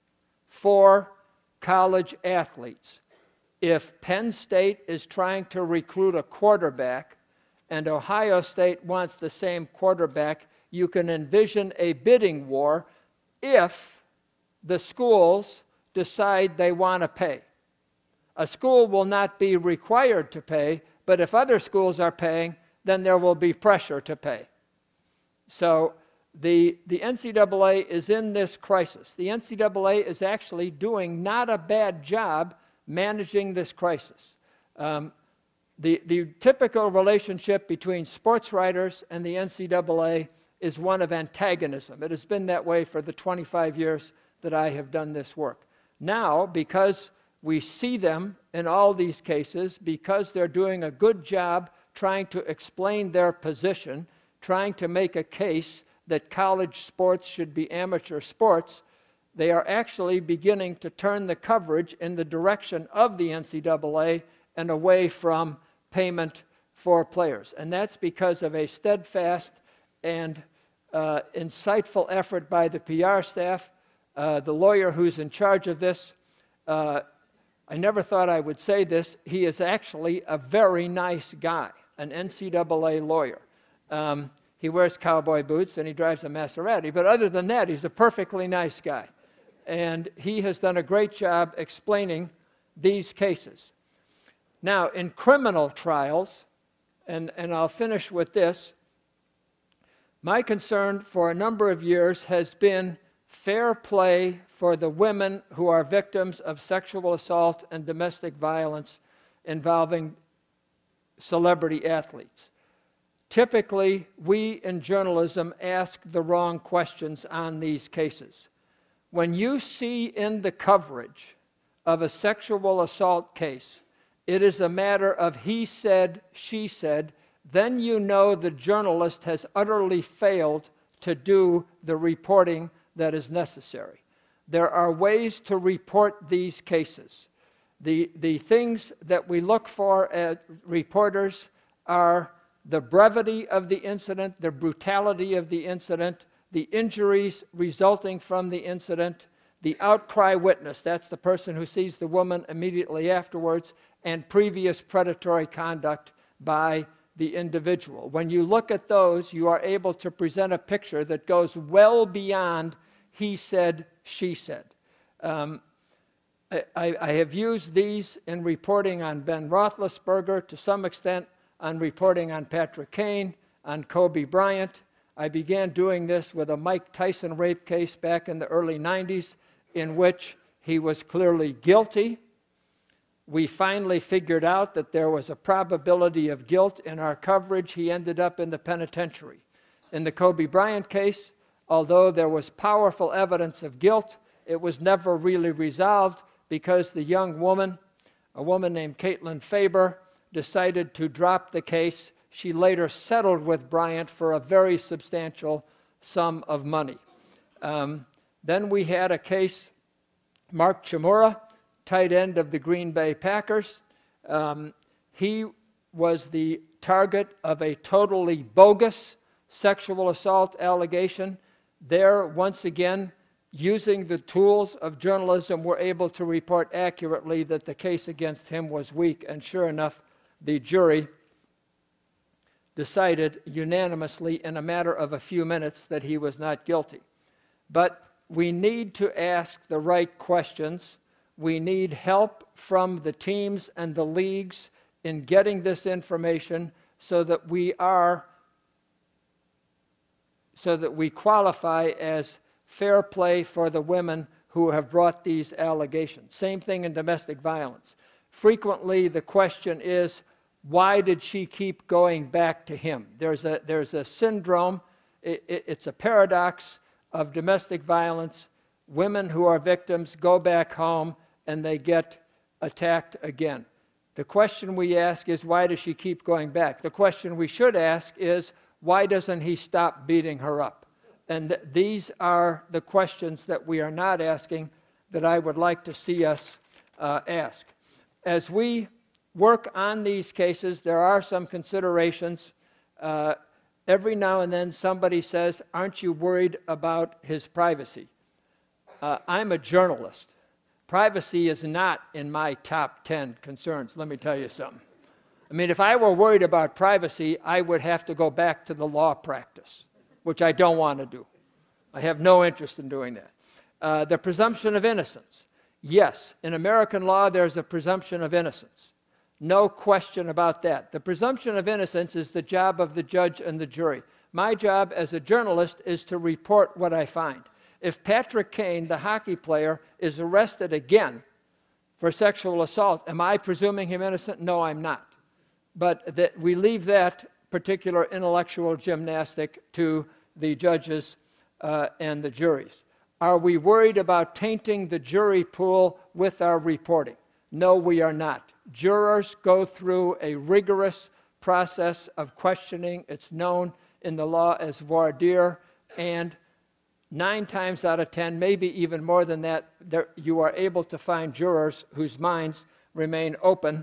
for college athletes. If Penn State is trying to recruit a quarterback and Ohio State wants the same quarterback, you can envision a bidding war if the schools decide they want to pay. A school will not be required to pay, but if other schools are paying, then there will be pressure to pay. So the NCAA is in this crisis. The NCAA is actually doing not a bad job managing this crisis. The typical relationship between sports writers and the NCAA is one of antagonism. It has been that way for the 25 years that I have done this work. Now, because we see them in all these cases, because they're doing a good job trying to explain their position, trying to make a case that college sports should be amateur sports, they are actually beginning to turn the coverage in the direction of the NCAA and away from payment for players. And that's because of a steadfast and insightful effort by the PR staff. The lawyer who's in charge of this, I never thought I would say this, he is actually a very nice guy, an NCAA lawyer. He wears cowboy boots and he drives a Maserati, but other than that, he's a perfectly nice guy. And he has done a great job explaining these cases. Now, in criminal trials, and I'll finish with this, my concern for a number of years has been fair play for the women who are victims of sexual assault and domestic violence involving celebrity athletes. Typically, we in journalism ask the wrong questions on these cases. When you see in the coverage of a sexual assault case, it is a matter of he said, she said, then you know the journalist has utterly failed to do the reporting that is necessary. There are ways to report these cases. The things that we look for as reporters are the brevity of the incident, the brutality of the incident, the injuries resulting from the incident, the outcry witness, that's the person who sees the woman immediately afterwards, and previous predatory conduct by the individual. When you look at those, you are able to present a picture that goes well beyond he said, she said. I have used these in reporting on Ben Roethlisberger, to some extent on reporting on Patrick Kane, on Kobe Bryant. I began doing this with a Mike Tyson rape case back in the early 90s, in which he was clearly guilty. We finally figured out that there was a probability of guilt in our coverage. He ended up in the penitentiary. In the Kobe Bryant case, although there was powerful evidence of guilt, it was never really resolved because the young woman, a woman named Caitlin Faber, decided to drop the case. She later settled with Bryant for a very substantial sum of money. Then we had a case, Mark Chmura, tight end of the Green Bay Packers. He was the target of a totally bogus sexual assault allegation. There, once again, using the tools of journalism, were able to report accurately that the case against him was weak, and sure enough, the jury decided unanimously in a matter of a few minutes that he was not guilty. But we need to ask the right questions. We need help from the teams and the leagues in getting this information so that we qualify as fair play for the women who have brought these allegations. Same thing in domestic violence. Frequently, the question is, why did she keep going back to him? There's a syndrome, it's a paradox of domestic violence. Women who are victims go back home and they get attacked again. The question we ask is, why does she keep going back? The question we should ask is, why doesn't he stop beating her up? And these are the questions that we are not asking that I would like to see us ask. As we work on these cases, there are some considerations. Every now and then somebody says, aren't you worried about his privacy? I'm a journalist. Privacy is not in my top 10 concerns, let me tell you something. I mean, if I were worried about privacy, I would have to go back to the law practice, which I don't want to do. I have no interest in doing that. The presumption of innocence. Yes, in American law, there's a presumption of innocence. No question about that. The presumption of innocence is the job of the judge and the jury. My job as a journalist is to report what I find. If Patrick Kane, the hockey player, is arrested again for sexual assault, am I presuming him innocent? No, I'm not. But we leave that particular intellectual gymnastic to the judges and the juries. Are we worried about tainting the jury pool with our reporting? No, we are not. Jurors go through a rigorous process of questioning. It's known in the law as voir dire, and 9 times out of 10, maybe even more than that, you are able to find jurors whose minds remain open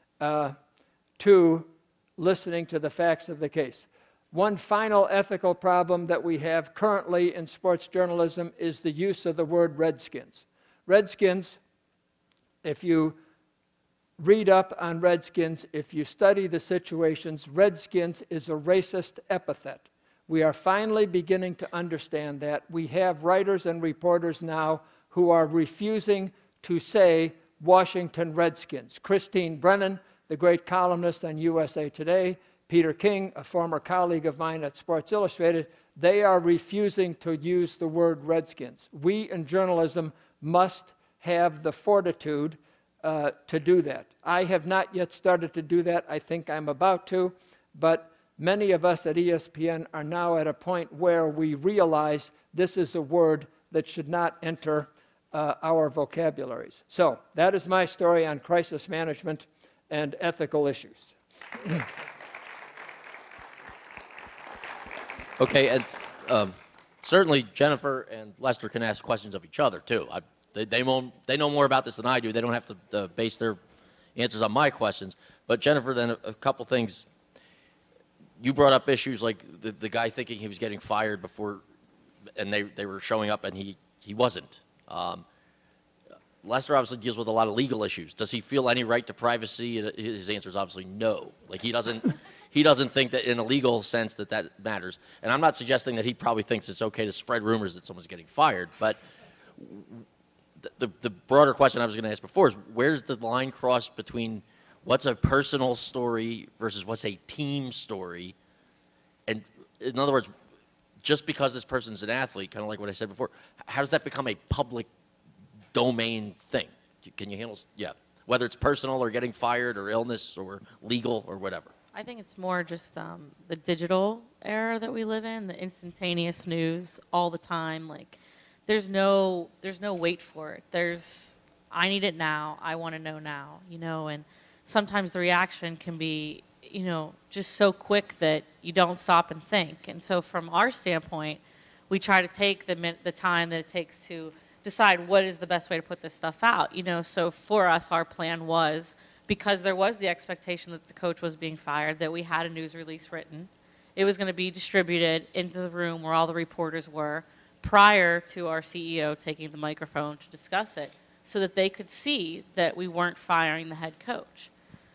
to listening to the facts of the case. One final ethical problem that we have currently in sports journalism is the use of the word Redskins. Redskins, if you read up on Redskins, if you study the situations, Redskins is a racist epithet. We are finally beginning to understand that. We have writers and reporters now who are refusing to say Washington Redskins. Christine Brennan, the great columnist on USA Today, Peter King, a former colleague of mine at Sports Illustrated, they are refusing to use the word Redskins. We in journalism must have the fortitude to do that. I have not yet started to do that. I think I'm about to, but many of us at ESPN are now at a point where we realize this is a word that should not enter our vocabularies. So that is my story on crisis management and ethical issues. Okay, and certainly Jennifer and Lester can ask questions of each other too. They know more about this than I do. They don't have to base their answers on my questions. But Jennifer, then a couple things. You brought up issues like the guy thinking he was getting fired before, and they were showing up and he wasn't. Lester obviously deals with a lot of legal issues. Does he feel any right to privacy? His answer is obviously no. Like he doesn't think that in a legal sense that matters. And I'm not suggesting that he probably thinks it's okay to spread rumors that someone's getting fired. But the broader question I was going to ask before is, where's the line crossed between what's a personal story versus what's a team story? And in other words, just because this person's an athlete, kind of like what I said before, how does that become a public domain thing? Can you handle, yeah, whether it's personal or getting fired or illness or legal or whatever? I think it's more just the digital era that we live in, the instantaneous news all the time. Like, there's no wait for it. I need it now. I want to know now, you know, and sometimes the reaction can be, you know, just so quick that you don't stop and think. And so from our standpoint, we try to take the time that it takes to decide what is the best way to put this stuff out. You know, so for us, our plan was, because there was the expectation that the coach was being fired, that we had a news release written. It was going to be distributed into the room where all the reporters were prior to our CEO taking the microphone to discuss it, so that they could see that we weren't firing the head coach.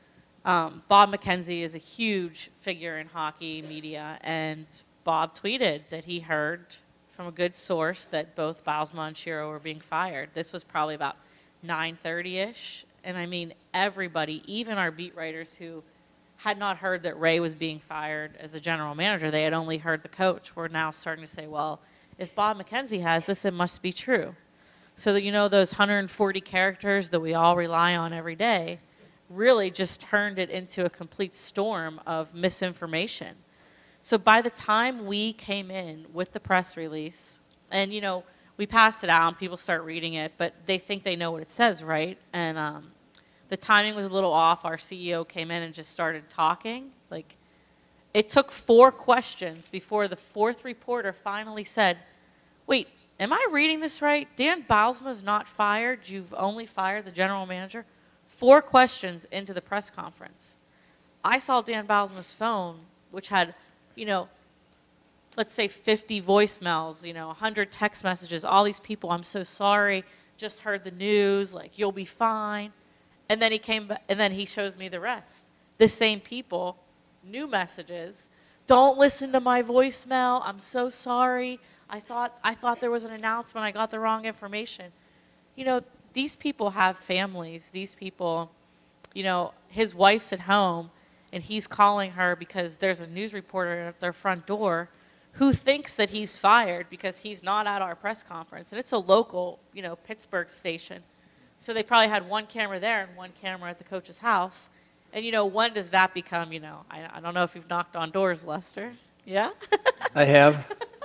Bob McKenzie is a huge figure in hockey media, and Bob tweeted that he heard from a good source that both Bylsma and Shiro were being fired. This was probably about 9:30-ish, and I mean, everybody, even our beat writers who had not heard that Ray was being fired as the general manager, they had only heard the coach, were now starting to say, well, if Bob McKenzie has this, it must be true. So that, you know, those 140 characters that we all rely on every day really just turned it into a complete storm of misinformation. So by the time we came in with the press release, and, you know, we passed it out and people start reading it, but they think they know what it says, right? And the timing was a little off. Our CEO came in and just started talking. Like, it took 4 questions before the 4th reporter finally said, wait, am I reading this right? Dan Bylsma's not fired. You've only fired the general manager? 4 questions into the press conference. I saw Dan Bylsma's phone, which had, you know, let's say 50 voicemails, you know, 100 text messages, all these people, I'm so sorry, just heard the news, like, you'll be fine. And then he came back, and then he shows me the rest. The same people, new messages, don't listen to my voicemail, I'm so sorry. I thought there was an announcement, I got the wrong information. You know, these people have families. These people, you know, his wife's at home, and he's calling her because there's a news reporter at their front door who thinks that he's fired because he's not at our press conference. And it's a local, you know, Pittsburgh station. So they probably had 1 camera there and 1 camera at the coach's house. And, you know, when does that become, you know, I don't know if you've knocked on doors, Lester. Yeah? I have.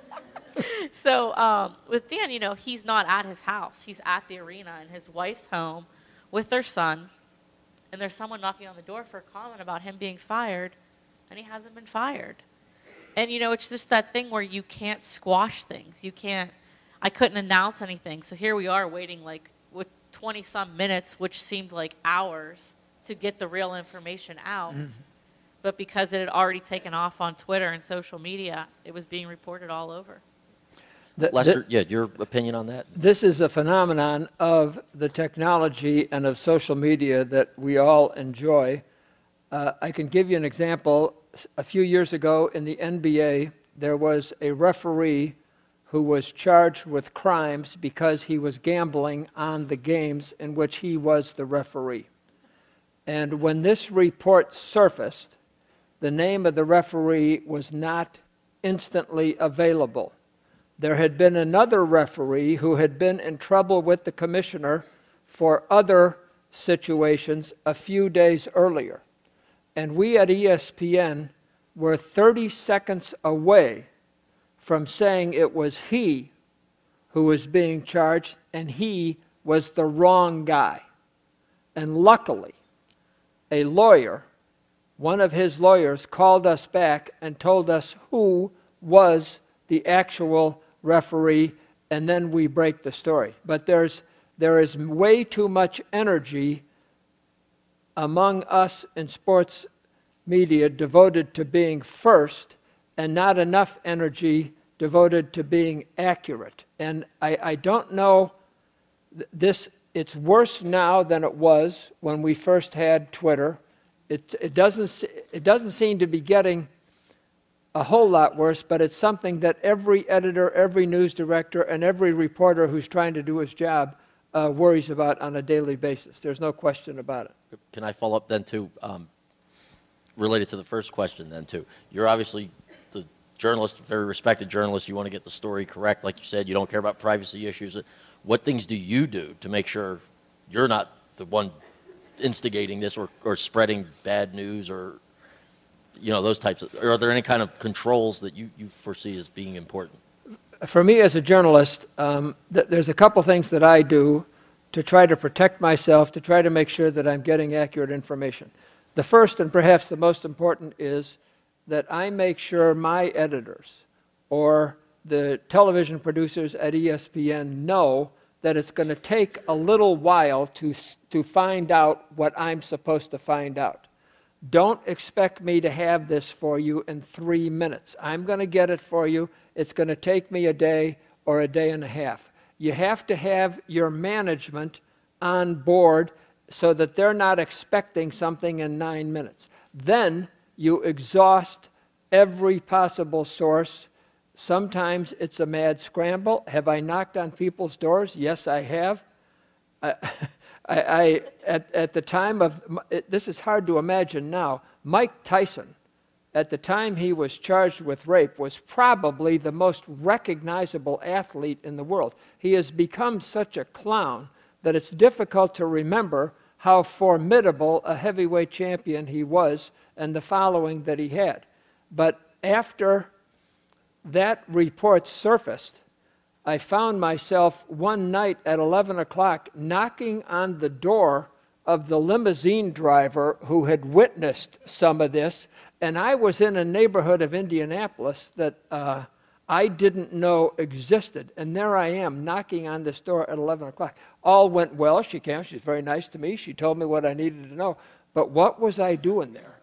So with Dan, you know, he's not at his house. He's at the arena, and his wife's home with their son, and there's someone knocking on the door for a comment about him being fired, and he hasn't been fired. And, you know, it's just that thing where you can't squash things. You can't, I couldn't announce anything. So here we are waiting like with 20-some minutes, which seemed like hours, to get the real information out. But because it had already taken off on Twitter and social media, it was being reported all over. Lester, yeah, your opinion on that? This is a phenomenon of the technology and of social media that we all enjoy. I can give you an example. A few years ago in the NBA, there was a referee who was charged with crimes because he was gambling on the games in which he was the referee. And when this report surfaced, the name of the referee was not instantly available. There had been another referee who had been in trouble with the commissioner for other situations a few days earlier. And we at ESPN were 30 seconds away from saying it was he who was being charged and he was the wrong guy. And luckily, a lawyer, one of his lawyers, called us back and told us who was the actual referee, and then we break the story. But there is way too much energy among us in sports media devoted to being first, and not enough energy devoted to being accurate. And I don't know, it's worse now than it was when we first had Twitter. It doesn't seem to be getting a whole lot worse, but it's something that every editor, every news director, and every reporter who's trying to do his job worries about on a daily basis. There's no question about it. Can I follow up then too, related to the first question then too? You're obviously the journalist, very respected journalist. You want to get the story correct, like you said. You don't care about privacy issues. What things do you do to make sure you're not the one instigating this or spreading bad news, or you know, those types of, or are there any kind of controls that you foresee as being important? For me as a journalist, there's a couple things that I do to try to protect myself, to try to make sure that I'm getting accurate information. The first and perhaps the most important is that I make sure my editors or the television producers at ESPN know that it's going to take a little while to find out what I'm supposed to find out. Don't expect me to have this for you in 3 minutes. I'm going to get it for you. It's going to take me a day or a day and a half. You have to have your management on board so that they're not expecting something in 9 minutes. Then you exhaust every possible source. Sometimes it's a mad scramble. Have I knocked on people's doors? Yes, I have. At the time of, this is hard to imagine now, Mike Tyson, at the time he was charged with rape, was probably the most recognizable athlete in the world. He has become such a clown that it's difficult to remember how formidable a heavyweight champion he was and the following that he had. But after that report surfaced, I found myself one night at 11 o'clock knocking on the door of the limousine driver who had witnessed some of this, and I was in a neighborhood of Indianapolis that I didn't know existed, and there I am knocking on this door at 11 o'clock. All went well. She came. She's very nice to me. She told me what I needed to know. But what was I doing there?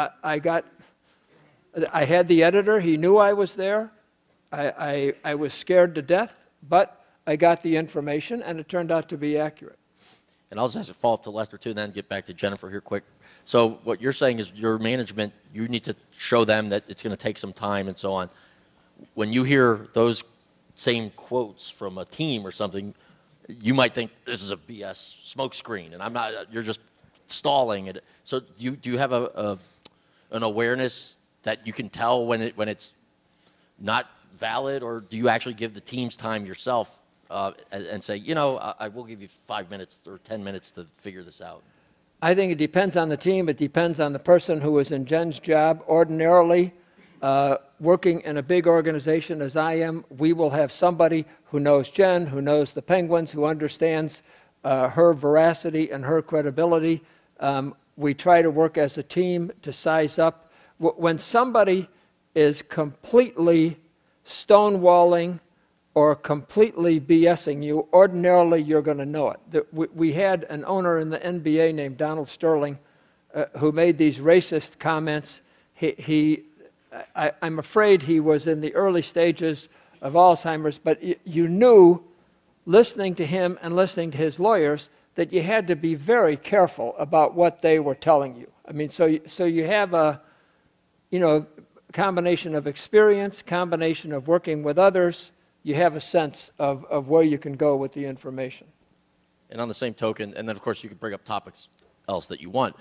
I had the editor. He knew I was there. I was scared to death, but I got the information, and it turned out to be accurate. And I'll just ask a follow-up to Lester, too, and then get back to Jennifer here quick. So what you're saying is your management, you need to show them that it's going to take some time and so on. When you hear those same quotes from a team or something, you might think this is a BS smokescreen, and I'm not. You're just stalling it. So do you have an awareness that you can tell when it's not valid, or do you actually give the teams time yourself and say, you know, I will give you 5 minutes or 10 minutes to figure this out? I think it depends on the team. It depends on the person who is in Jen's job. Ordinarily, working in a big organization as I am, we will have somebody who knows Jen, who knows the Penguins, who understands her veracity and her credibility. We try to work as a team to size up. When somebody is completely stonewalling or completely BSing you, ordinarily you're going to know it. We had an owner in the NBA named Donald Sterling who made these racist comments. I'm afraid he was in the early stages of Alzheimer's, but you knew, listening to him and listening to his lawyers, that you had to be very careful about what they were telling you. I mean, so you have a, combination of experience, combination of working with others. You have a sense of where you can go with the information. And on the same token, and then of course you can bring up topics else that you want.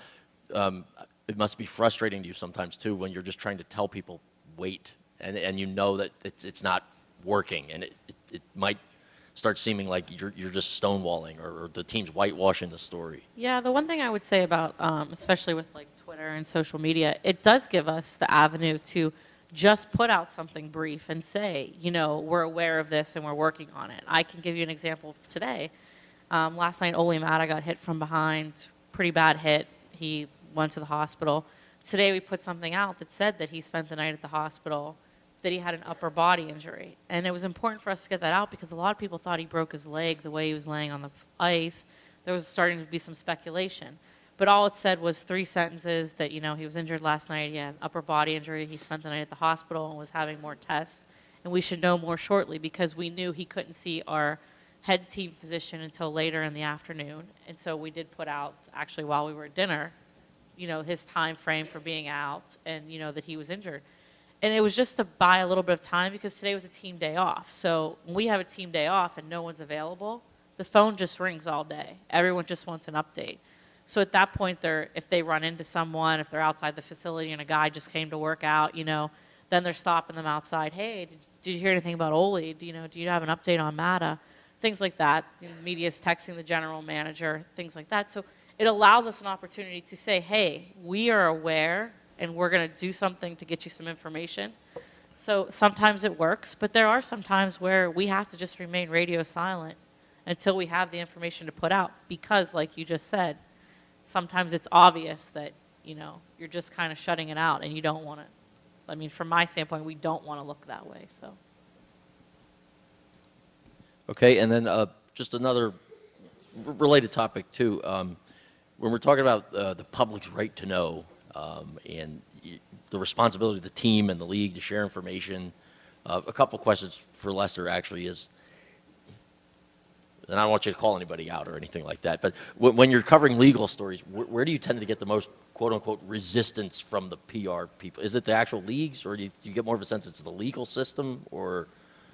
It must be frustrating to you sometimes too when you're just trying to tell people wait, and you know that it's not working, and it might start seeming like you're just stonewalling or the team's whitewashing the story. Yeah, the one thing I would say about, especially with like Twitter and social media, it does give us the avenue to just put out something brief and say, we're aware of this and we're working on it. I can give you an example of today. Last night, Ole Mata got hit from behind, pretty bad hit. He went to the hospital. Today we put something out that said that he spent the night at the hospital, that he had an upper body injury. And it was important for us to get that out because a lot of people thought he broke his leg the way he was laying on the ice. There was starting to be some speculation. But all it said was 3 sentences that, he was injured last night, he had an upper body injury, he spent the night at the hospital and was having more tests. And we should know more shortly because we knew he couldn't see our head team physician until later in the afternoon. And so we did put out, actually while we were at dinner, his time frame for being out and, that he was injured. And it was just to buy a little bit of time because today was a team day off. So when we have a team day off and no one's available, the phone just rings all day. Everyone just wants an update. So at that point, if they run into someone, if they're outside the facility and a guy just came to work out, then they're stopping them outside. Hey, did you hear anything about Ole? Do you have an update on Mata? Things like that. The media's texting the general manager, things like that. So it allows us an opportunity to say, hey, we are aware and we're going to do something to get you some information. So sometimes it works, but there are some times where we have to just remain radio silent until we have the information to put out because, like you just said, sometimes it's obvious that, you're just kind of shutting it out and you don't want to. I mean, from my standpoint, we don't want to look that way. So. Okay, and then just another related topic too. When we're talking about the public's right to know and the responsibility of the team and the league to share information, a couple questions for Lester actually is, and I don't want you to call anybody out or anything like that, but when you're covering legal stories, where do you tend to get the most quote-unquote resistance from the PR people? Is it the actual leagues, or do you get more of a sense it's the legal system, or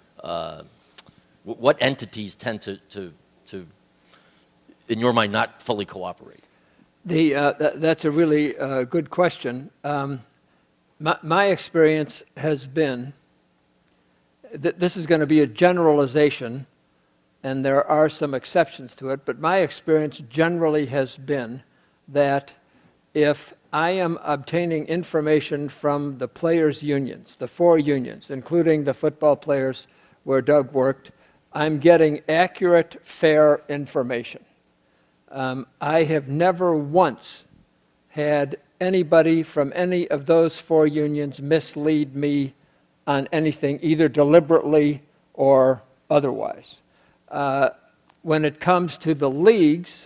what entities tend to, in your mind, not fully cooperate? That's a really good question. My experience has been that this is going to be a generalization, and there are some exceptions to it, but my experience generally has been that if I am obtaining information from the players' unions, the 4 unions, including the football players where Doug worked, I'm getting accurate, fair information. I have never once had anybody from any of those 4 unions mislead me on anything, either deliberately or otherwise. When it comes to the leagues,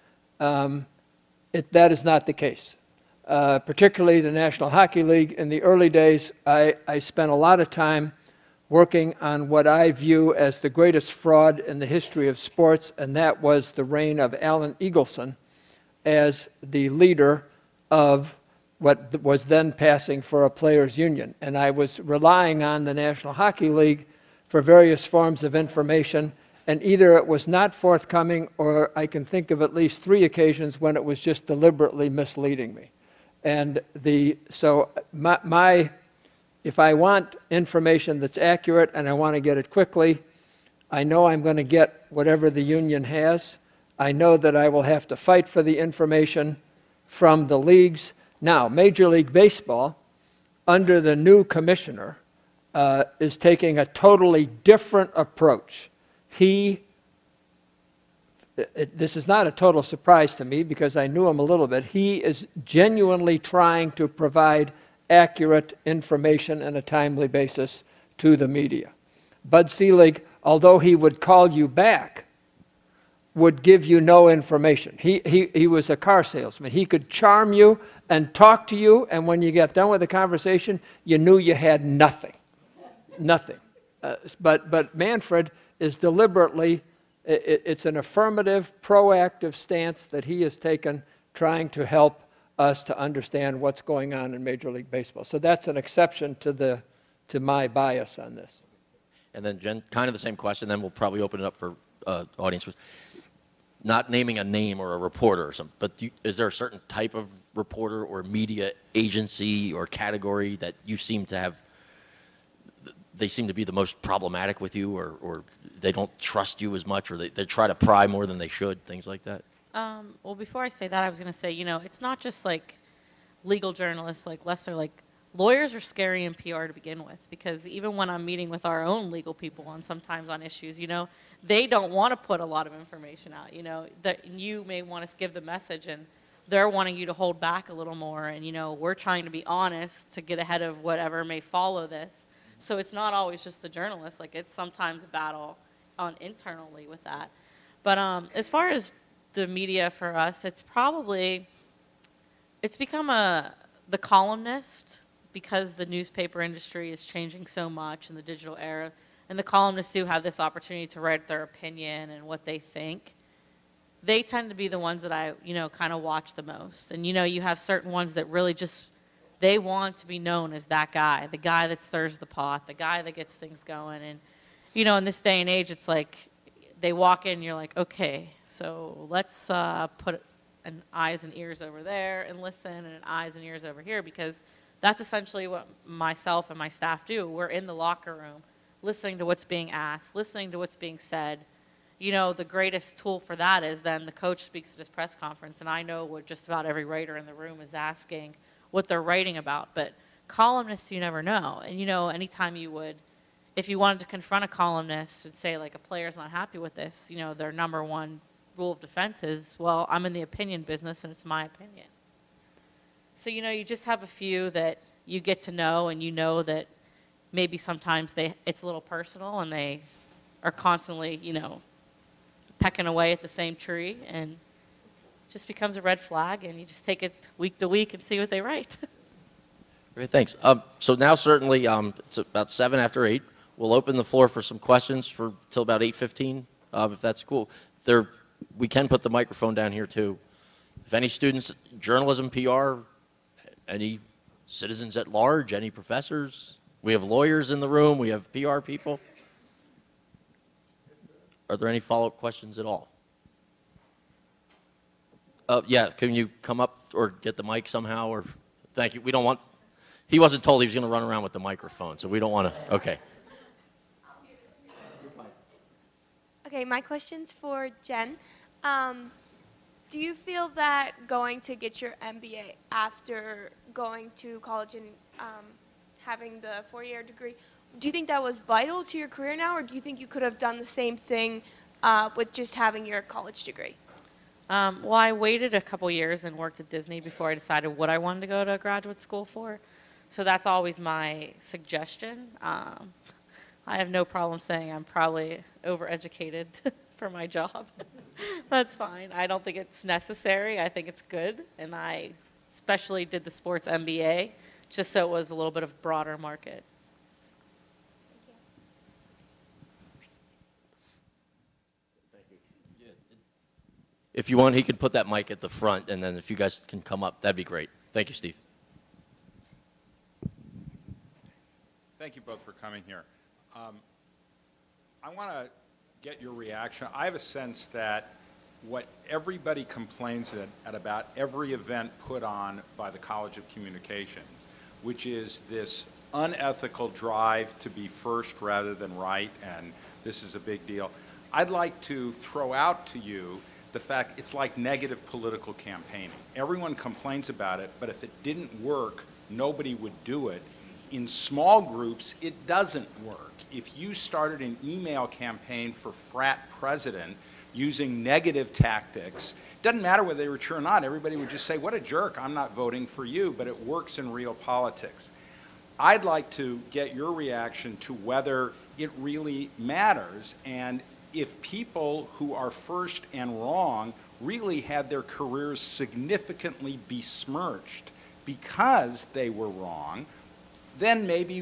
that is not the case. Particularly the National Hockey League, in the early days, I spent a lot of time working on what I view as the greatest fraud in the history of sports, and that was the reign of Alan Eagleson as the leader of what was then passing for a players' union. And I was relying on the National Hockey League for various forms of information, and either it was not forthcoming, or I can think of at least 3 occasions when it was just deliberately misleading me. And if I want information that's accurate and I want to get it quickly, I know I'm going to get whatever the union has. I know that I will have to fight for the information from the leagues. Now, Major League Baseball, under the new commissioner, is taking a totally different approach. This is not a total surprise to me because I knew him a little bit. He is genuinely trying to provide accurate information on a timely basis to the media. Bud Selig, although he would call you back, would give you no information. He was a car salesman. He could charm you and talk to you, and when you got done with the conversation, you knew you had nothing. Nothing. But Manfred is deliberately, it's an affirmative, proactive stance that he has taken, trying to help us to understand what's going on in Major League Baseball. So that's an exception to my bias on this. And then, Jen, kind of the same question, then we'll probably open it up for audience. Not naming a name or a reporter or something, but is there a certain type of reporter or media agency or category that you seem to have, they seem to be the most problematic with you, or they don't trust you as much, or they try to pry more than they should, things like that? Well, before I say that, I was going to say, it's not just like legal journalists like Lester, like lawyers are scary in PR to begin with, because even when I'm meeting with our own legal people sometimes on issues, they don't want to put a lot of information out, that you may want to give the message and they're wanting you to hold back a little more, and we're trying to be honest to get ahead of whatever may follow this. So it's not always just the journalist, like it's sometimes a battle internally with that. But as far as the media for us, it's become the columnist, because the newspaper industry is changing so much in the digital era, and the columnists do have this opportunity to write their opinion and what they think. They tend to be the ones that I, kind of watch the most. And, you have certain ones that really just, they want to be known as that guy, the guy that stirs the pot, the guy that gets things going. And, in this day and age, it's like they walk in and you're like, okay, so let's put an eyes and ears over there and listen, and an eyes and ears over here, because that's essentially what myself and my staff do. We're in the locker room, listening to what's being asked, listening to what's being said. The greatest tool for that is then the coach speaks at his press conference, and I know what just about every writer in the room is asking, what they're writing about. But columnists, you never know. And, anytime if you wanted to confront a columnist and say, like, a player's not happy with this, their number one rule of defense is, well, I'm in the opinion business and it's my opinion. So, you just have a few that you get to know, and that maybe sometimes it's a little personal and they are constantly, you know, pecking away at the same tree, and just becomes a red flag, and you just take it week to week and see what they write. Great, thanks. So now certainly it's about 7 after 8. We'll open the floor for some questions for till about 8:15, if that's cool. We can put the microphone down here too. If any students, journalism, PR, any citizens at large, any professors, we have lawyers in the room, we have PR people. Are there any follow-up questions at all? Yeah, can you come up or get the mic somehow? Or thank you. We don't want. He wasn't told he was going to run around with the microphone, so we don't want to. Okay. Okay, my question's for Jen. Do you feel that going to get your MBA after going to college and having the 4-year degree, do you think that was vital to your career now, or do you think you could have done the same thing with just having your college degree? Well, I waited a couple years and worked at Disney before I decided what I wanted to go to graduate school for. So that's always my suggestion. I have no problem saying I'm probably overeducated for my job. That's fine. I don't think it's necessary. I think it's good. And I especially did the sports MBA just so it was a little bit of broader market. If you want, he could put that mic at the front, and then if you guys can come up, that'd be great. Thank you, Steve. Thank you both for coming here. I want to get your reaction. I have a sense that what everybody complains at about every event put on by the College of Communications, which is this unethical drive to be first rather than right, and this is a big deal. I'd like to throw out to you the fact it's like negative political campaigning. Everyone complains about it, but if it didn't work, nobody would do it. In small groups, it doesn't work. If you started an email campaign for frat president using negative tactics, it doesn't matter whether they were true or not, everybody would just say, what a jerk, I'm not voting for you, but it works in real politics. I'd like to get your reaction to whether it really matters, and if people who are first and wrong really had their careers significantly besmirched because they were wrong, then maybe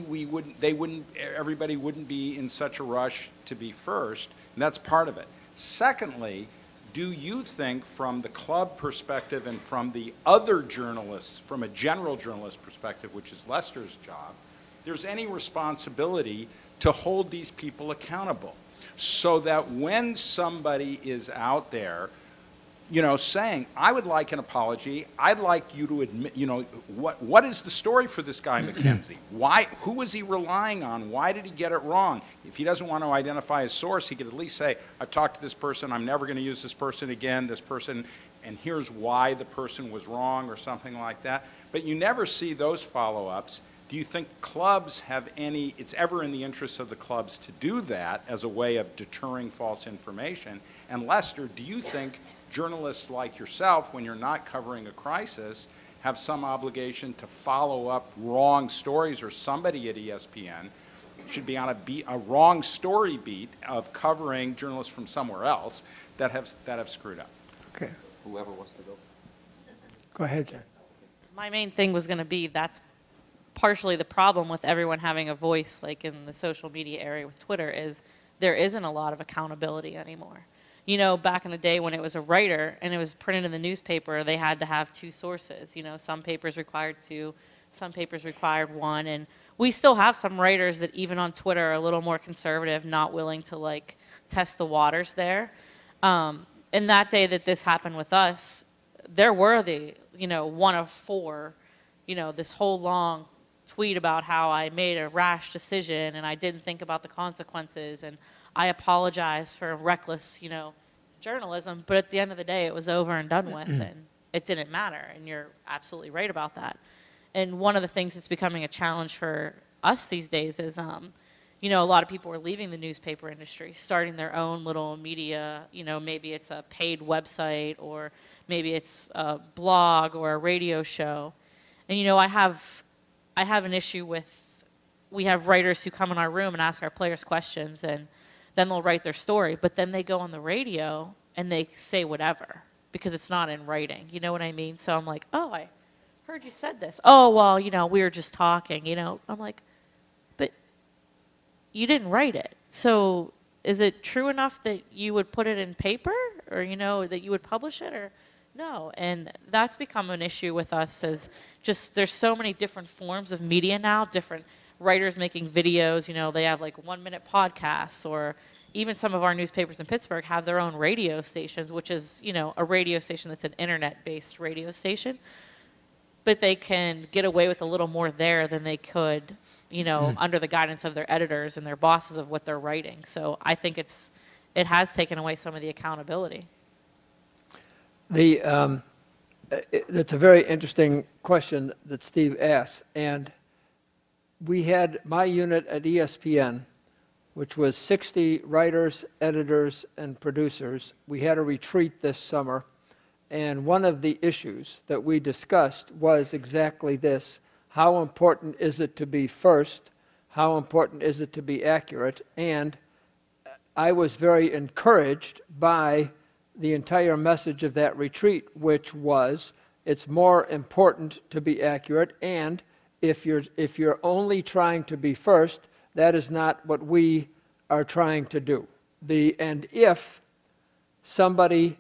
everybody wouldn't be in such a rush to be first, and that's part of it. Secondly, do you think from the club perspective and from the other journalists, from a general journalist perspective, which is Lester's job, there's any responsibility to hold these people accountable so that when somebody is out there, you know, saying, I would like an apology, I'd like you to admit, you know, what is the story for this guy McKenzie? Who was he relying on? Why did he get it wrong? If he doesn't want to identify his source, he could at least say, I've talked to this person, I'm never going to use this person again, this person, and here's why the person was wrong or something like that. But you never see those follow-ups. Do you think clubs have any, it's ever in the interest of the clubs to do that as a way of deterring false information? And Lester, do you think journalists like yourself, when you're not covering a crisis, have some obligation to follow up wrong stories, or somebody at ESPN should be on a wrong story beat of covering journalists from somewhere else that have screwed up? Okay. Whoever wants to go. Go ahead, Jen. My main thing was going to be that's partially the problem with everyone having a voice, like in the social media area with Twitter, is there isn't a lot of accountability anymore. You know, back in the day when it was a writer and it was printed in the newspaper, they had to have 2 sources. You know, some papers required 2, some papers required 1. And we still have some writers that even on Twitter are a little more conservative, not willing to, like, test the waters there. And that day that this happened with us, there were the, you know, 1 of 4, you know, this whole long tweet about how I made a rash decision and I didn't think about the consequences and I apologize for reckless, you know, journalism, but at the end of the day, it was over and done with, and it didn't matter, and you're absolutely right about that. And one of the things that's becoming a challenge for us these days is, you know, a lot of people are leaving the newspaper industry, starting their own little media, you know, maybe it's a paid website, or maybe it's a blog or a radio show. And, you know, I have an issue with, we have writers who come in our room and ask our players questions, and then they'll write their story, but then they go on the radio and they say whatever because it's not in writing. You know what I mean? So I'm like, oh, I heard you said this. Oh, well, you know, we were just talking, you know. I'm like, but you didn't write it. So is it true enough that you would put it in paper or, you know, that you would publish it or no? And that's become an issue with us as just there's so many different forms of media now, different writers making videos, you know, they have like 1-minute podcasts, or even some of our newspapers in Pittsburgh have their own radio stations, which is, you know, a radio station that's an internet-based radio station. But they can get away with a little more there than they could, you know, under the guidance of their editors and their bosses of what they're writing. So I think it has taken away some of the accountability. That's a very interesting question that Steve asked. And we had my unit at ESPN, which was 60 writers, editors, and producers. We had a retreat this summer. And one of the issues that we discussed was exactly this. How important is it to be first? How important is it to be accurate? And I was very encouraged by the entire message of that retreat, which was it's more important to be accurate, and if you're only trying to be first, that is not what we are trying to do. And if somebody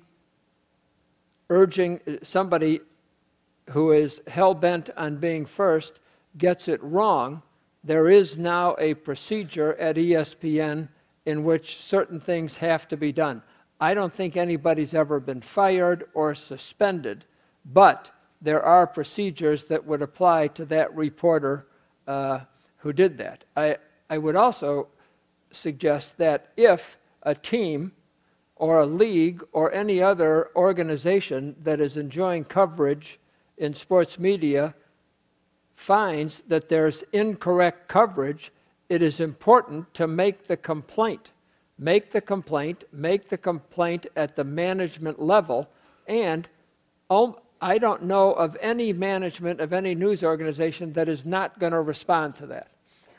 who is hell-bent on being first gets it wrong, there is now a procedure at ESPN in which certain things have to be done. I don't think anybody's ever been fired or suspended, but there are procedures that would apply to that reporter who did that. I would also suggest that if a team or a league or any other organization that is enjoying coverage in sports media finds that there's incorrect coverage, it is important to make the complaint. Make the complaint at the management level, and I don't know of any management of any news organization that is not going to respond to that.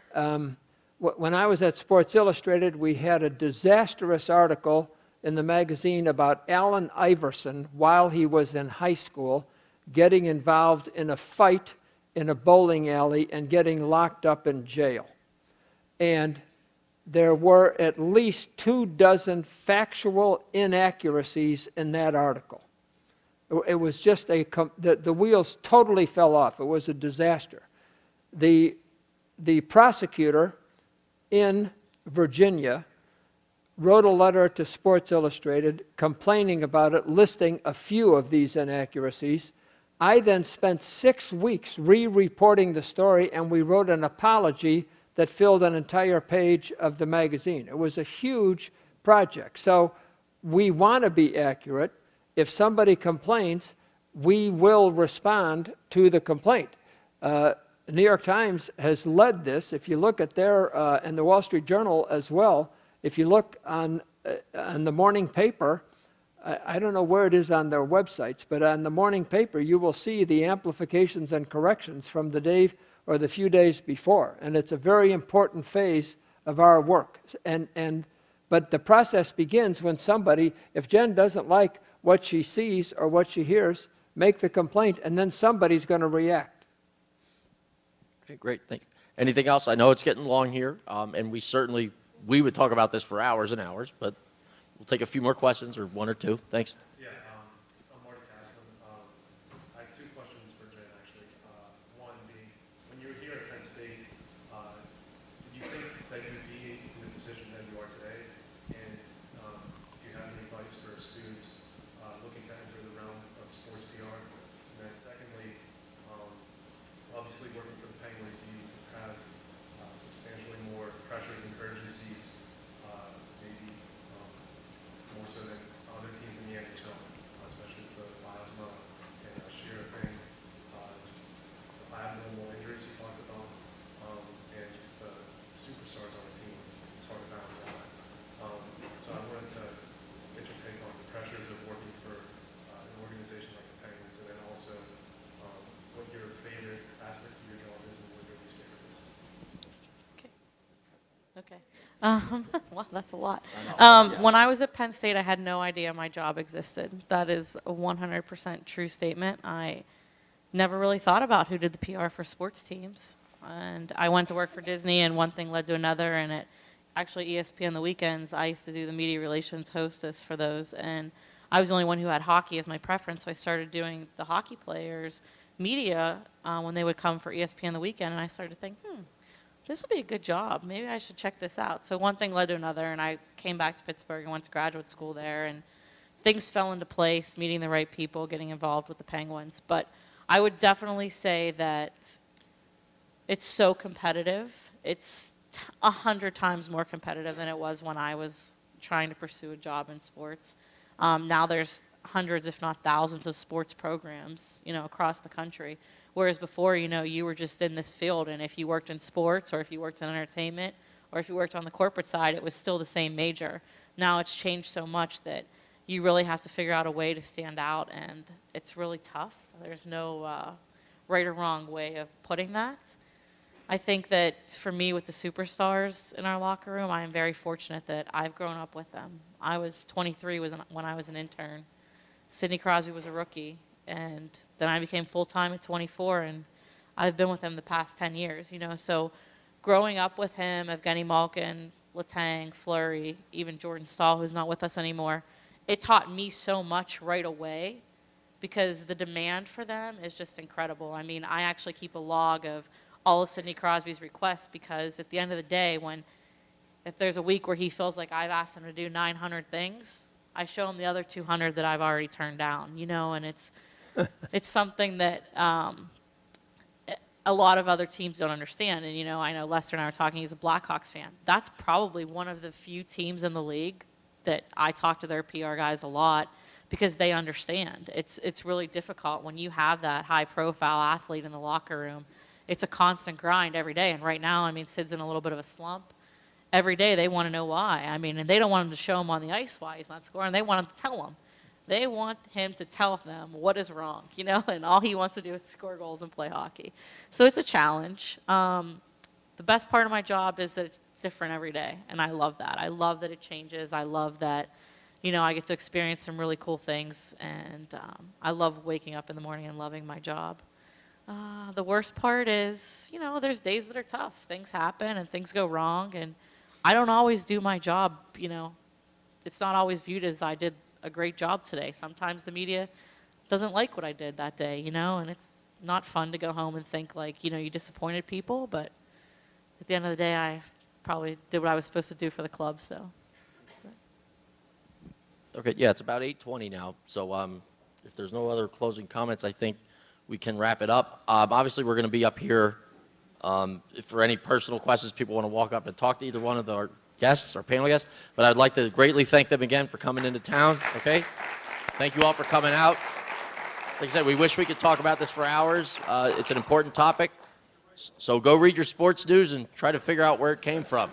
When I was at Sports Illustrated, we had a disastrous article in the magazine about Allen Iverson while he was in high school getting involved in a fight in a bowling alley and getting locked up in jail. And there were at least 24 factual inaccuracies in that article. It was just the wheels totally fell off. It was a disaster. The prosecutor in Virginia wrote a letter to Sports Illustrated complaining about it, listing a few of these inaccuracies. I then spent 6 weeks re-reporting the story, and we wrote an apology that filled an entire page of the magazine. It was a huge project. So we want to be accurate. If somebody complains, we will respond to the complaint. New York Times has led this. If you look at their, and the Wall Street Journal as well, if you look on the morning paper, I don't know where it is on their websites, but on the morning paper, you will see the amplifications and corrections from the day or the few days before. And it's a very important phase of our work. But the process begins when somebody, if Jen doesn't like what she sees or what she hears, make the complaint, and then somebody's going to react. Okay, great. Thank you. Anything else? I know it's getting long here, and we would talk about this for hours and hours, but we'll take a few more questions, or one or two. Thanks. Yeah, I'm Marty Caston. I have 2 questions for Jen, actually. One being, when you were here at Penn State, did you think that you'd be in the position that you are today? And do you have any advice for students looking to enter the realm of sports PR? And then secondly, obviously working for the Penguins, you have substantially more pressures and urgencies, maybe more so than other teams in the NHL, especially the alumna and sheer thing, just the abnormal injuries you talked about, and just the superstars on the team. It's hard to balance all that. So I wanted to get your take on the pressures of working for an organization like the Penguins, and then also what your favorite aspects of your job is and what your least favorite is. Okay. Okay. Well, that's a lot. When I was at Penn State, I had no idea my job existed. That is a 100% true statement. I never really thought about who did the PR for sports teams. And I went to work for Disney, and one thing led to another. And at actually ESPN the weekends, I used to do the media relations hostess for those. And I was the only one who had hockey as my preference, so I started doing the hockey players' media when they would come for ESPN the weekend. And I started to think, this would be a good job. Maybe I should check this out. So one thing led to another, and I came back to Pittsburgh and went to graduate school there, and things fell into place, meeting the right people, getting involved with the Penguins. But I would definitely say that it's so competitive. It's 100 times more competitive than it was when I was trying to pursue a job in sports. Now there's hundreds, if not thousands, of sports programs, across the country. Whereas before, you were just in this field, and if you worked in sports or if you worked in entertainment or if you worked on the corporate side, it was still the same major. Now it's changed so much that you really have to figure out a way to stand out, and it's really tough. There's no right or wrong way of putting that. I think that for me, with the superstars in our locker room, I am very fortunate that I've grown up with them. I was 23 when I was an intern. Sidney Crosby was a rookie. And then I became full-time at 24, and I've been with him the past 10 years, So growing up with him, Evgeny Malkin, Letang, Fleury, even Jordan Staal, who's not with us anymore, it taught me so much right away because the demand for them is just incredible. I mean, I actually keep a log of all of Sidney Crosby's requests because at the end of the day, if there's a week where he feels like I've asked him to do 900 things, I show him the other 200 that I've already turned down, and it's something that a lot of other teams don't understand. And, I know Lester and I were talking, he's a Blackhawks fan. That's probably one of the few teams in the league that I talk to their PR guys a lot because they understand. It's really difficult when you have that high-profile athlete in the locker room. It's a constant grind every day. And right now, Sid's in a little bit of a slump. Every day they want to know why. And they don't want him to show him on the ice why he's not scoring. They want him to tell him. They want him to tell them what is wrong, and all he wants to do is score goals and play hockey. So it's a challenge. The best part of my job is that it's different every day, and I love that. I love that it changes. I love that, I get to experience some really cool things, and I love waking up in the morning and loving my job. The worst part is, there's days that are tough. Things happen and things go wrong, and I don't always do my job, It's not always viewed as I did a great job today. Sometimes the media doesn't like what I did that day, and it's not fun to go home and think like, you disappointed people, but at the end of the day, I probably did what I was supposed to do for the club, so. Okay, yeah, it's about 8:20 now, so if there's no other closing comments, I think we can wrap it up. Obviously, we're going to be up here for any personal questions, people want to walk up and talk to either one of our guests, our panel guests, but I'd like to greatly thank them again for coming into town, okay? Thank you all for coming out. Like I said, we wish we could talk about this for hours. It's an important topic, so go read your sports news and try to figure out where it came from.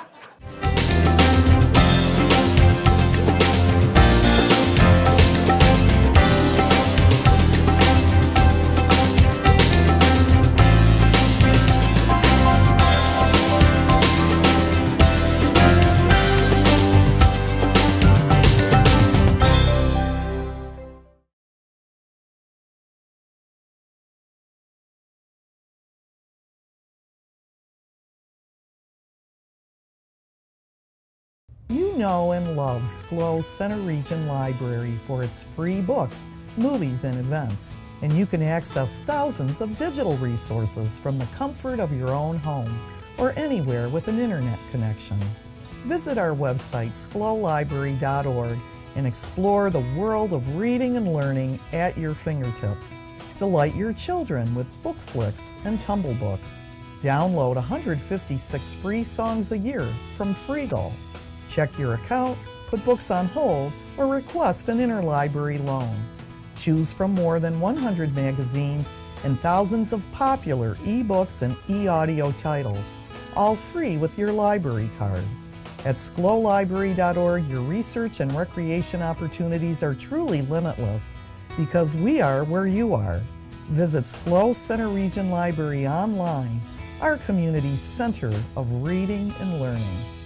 You know and love SCLO Center Region Library for its free books, movies, and events. And you can access thousands of digital resources from the comfort of your own home or anywhere with an internet connection. Visit our website, sclolibrary.org, and explore the world of reading and learning at your fingertips. Delight your children with book flicks and tumble books. Download 156 free songs a year from Freegal. Check your account, put books on hold, or request an interlibrary loan. Choose from more than 100 magazines and thousands of popular e-books and e-audio titles, all free with your library card. At sclolibrary.org, your research and recreation opportunities are truly limitless because we are where you are. Visit SCLO Center Region Library online our community's center of reading and learning.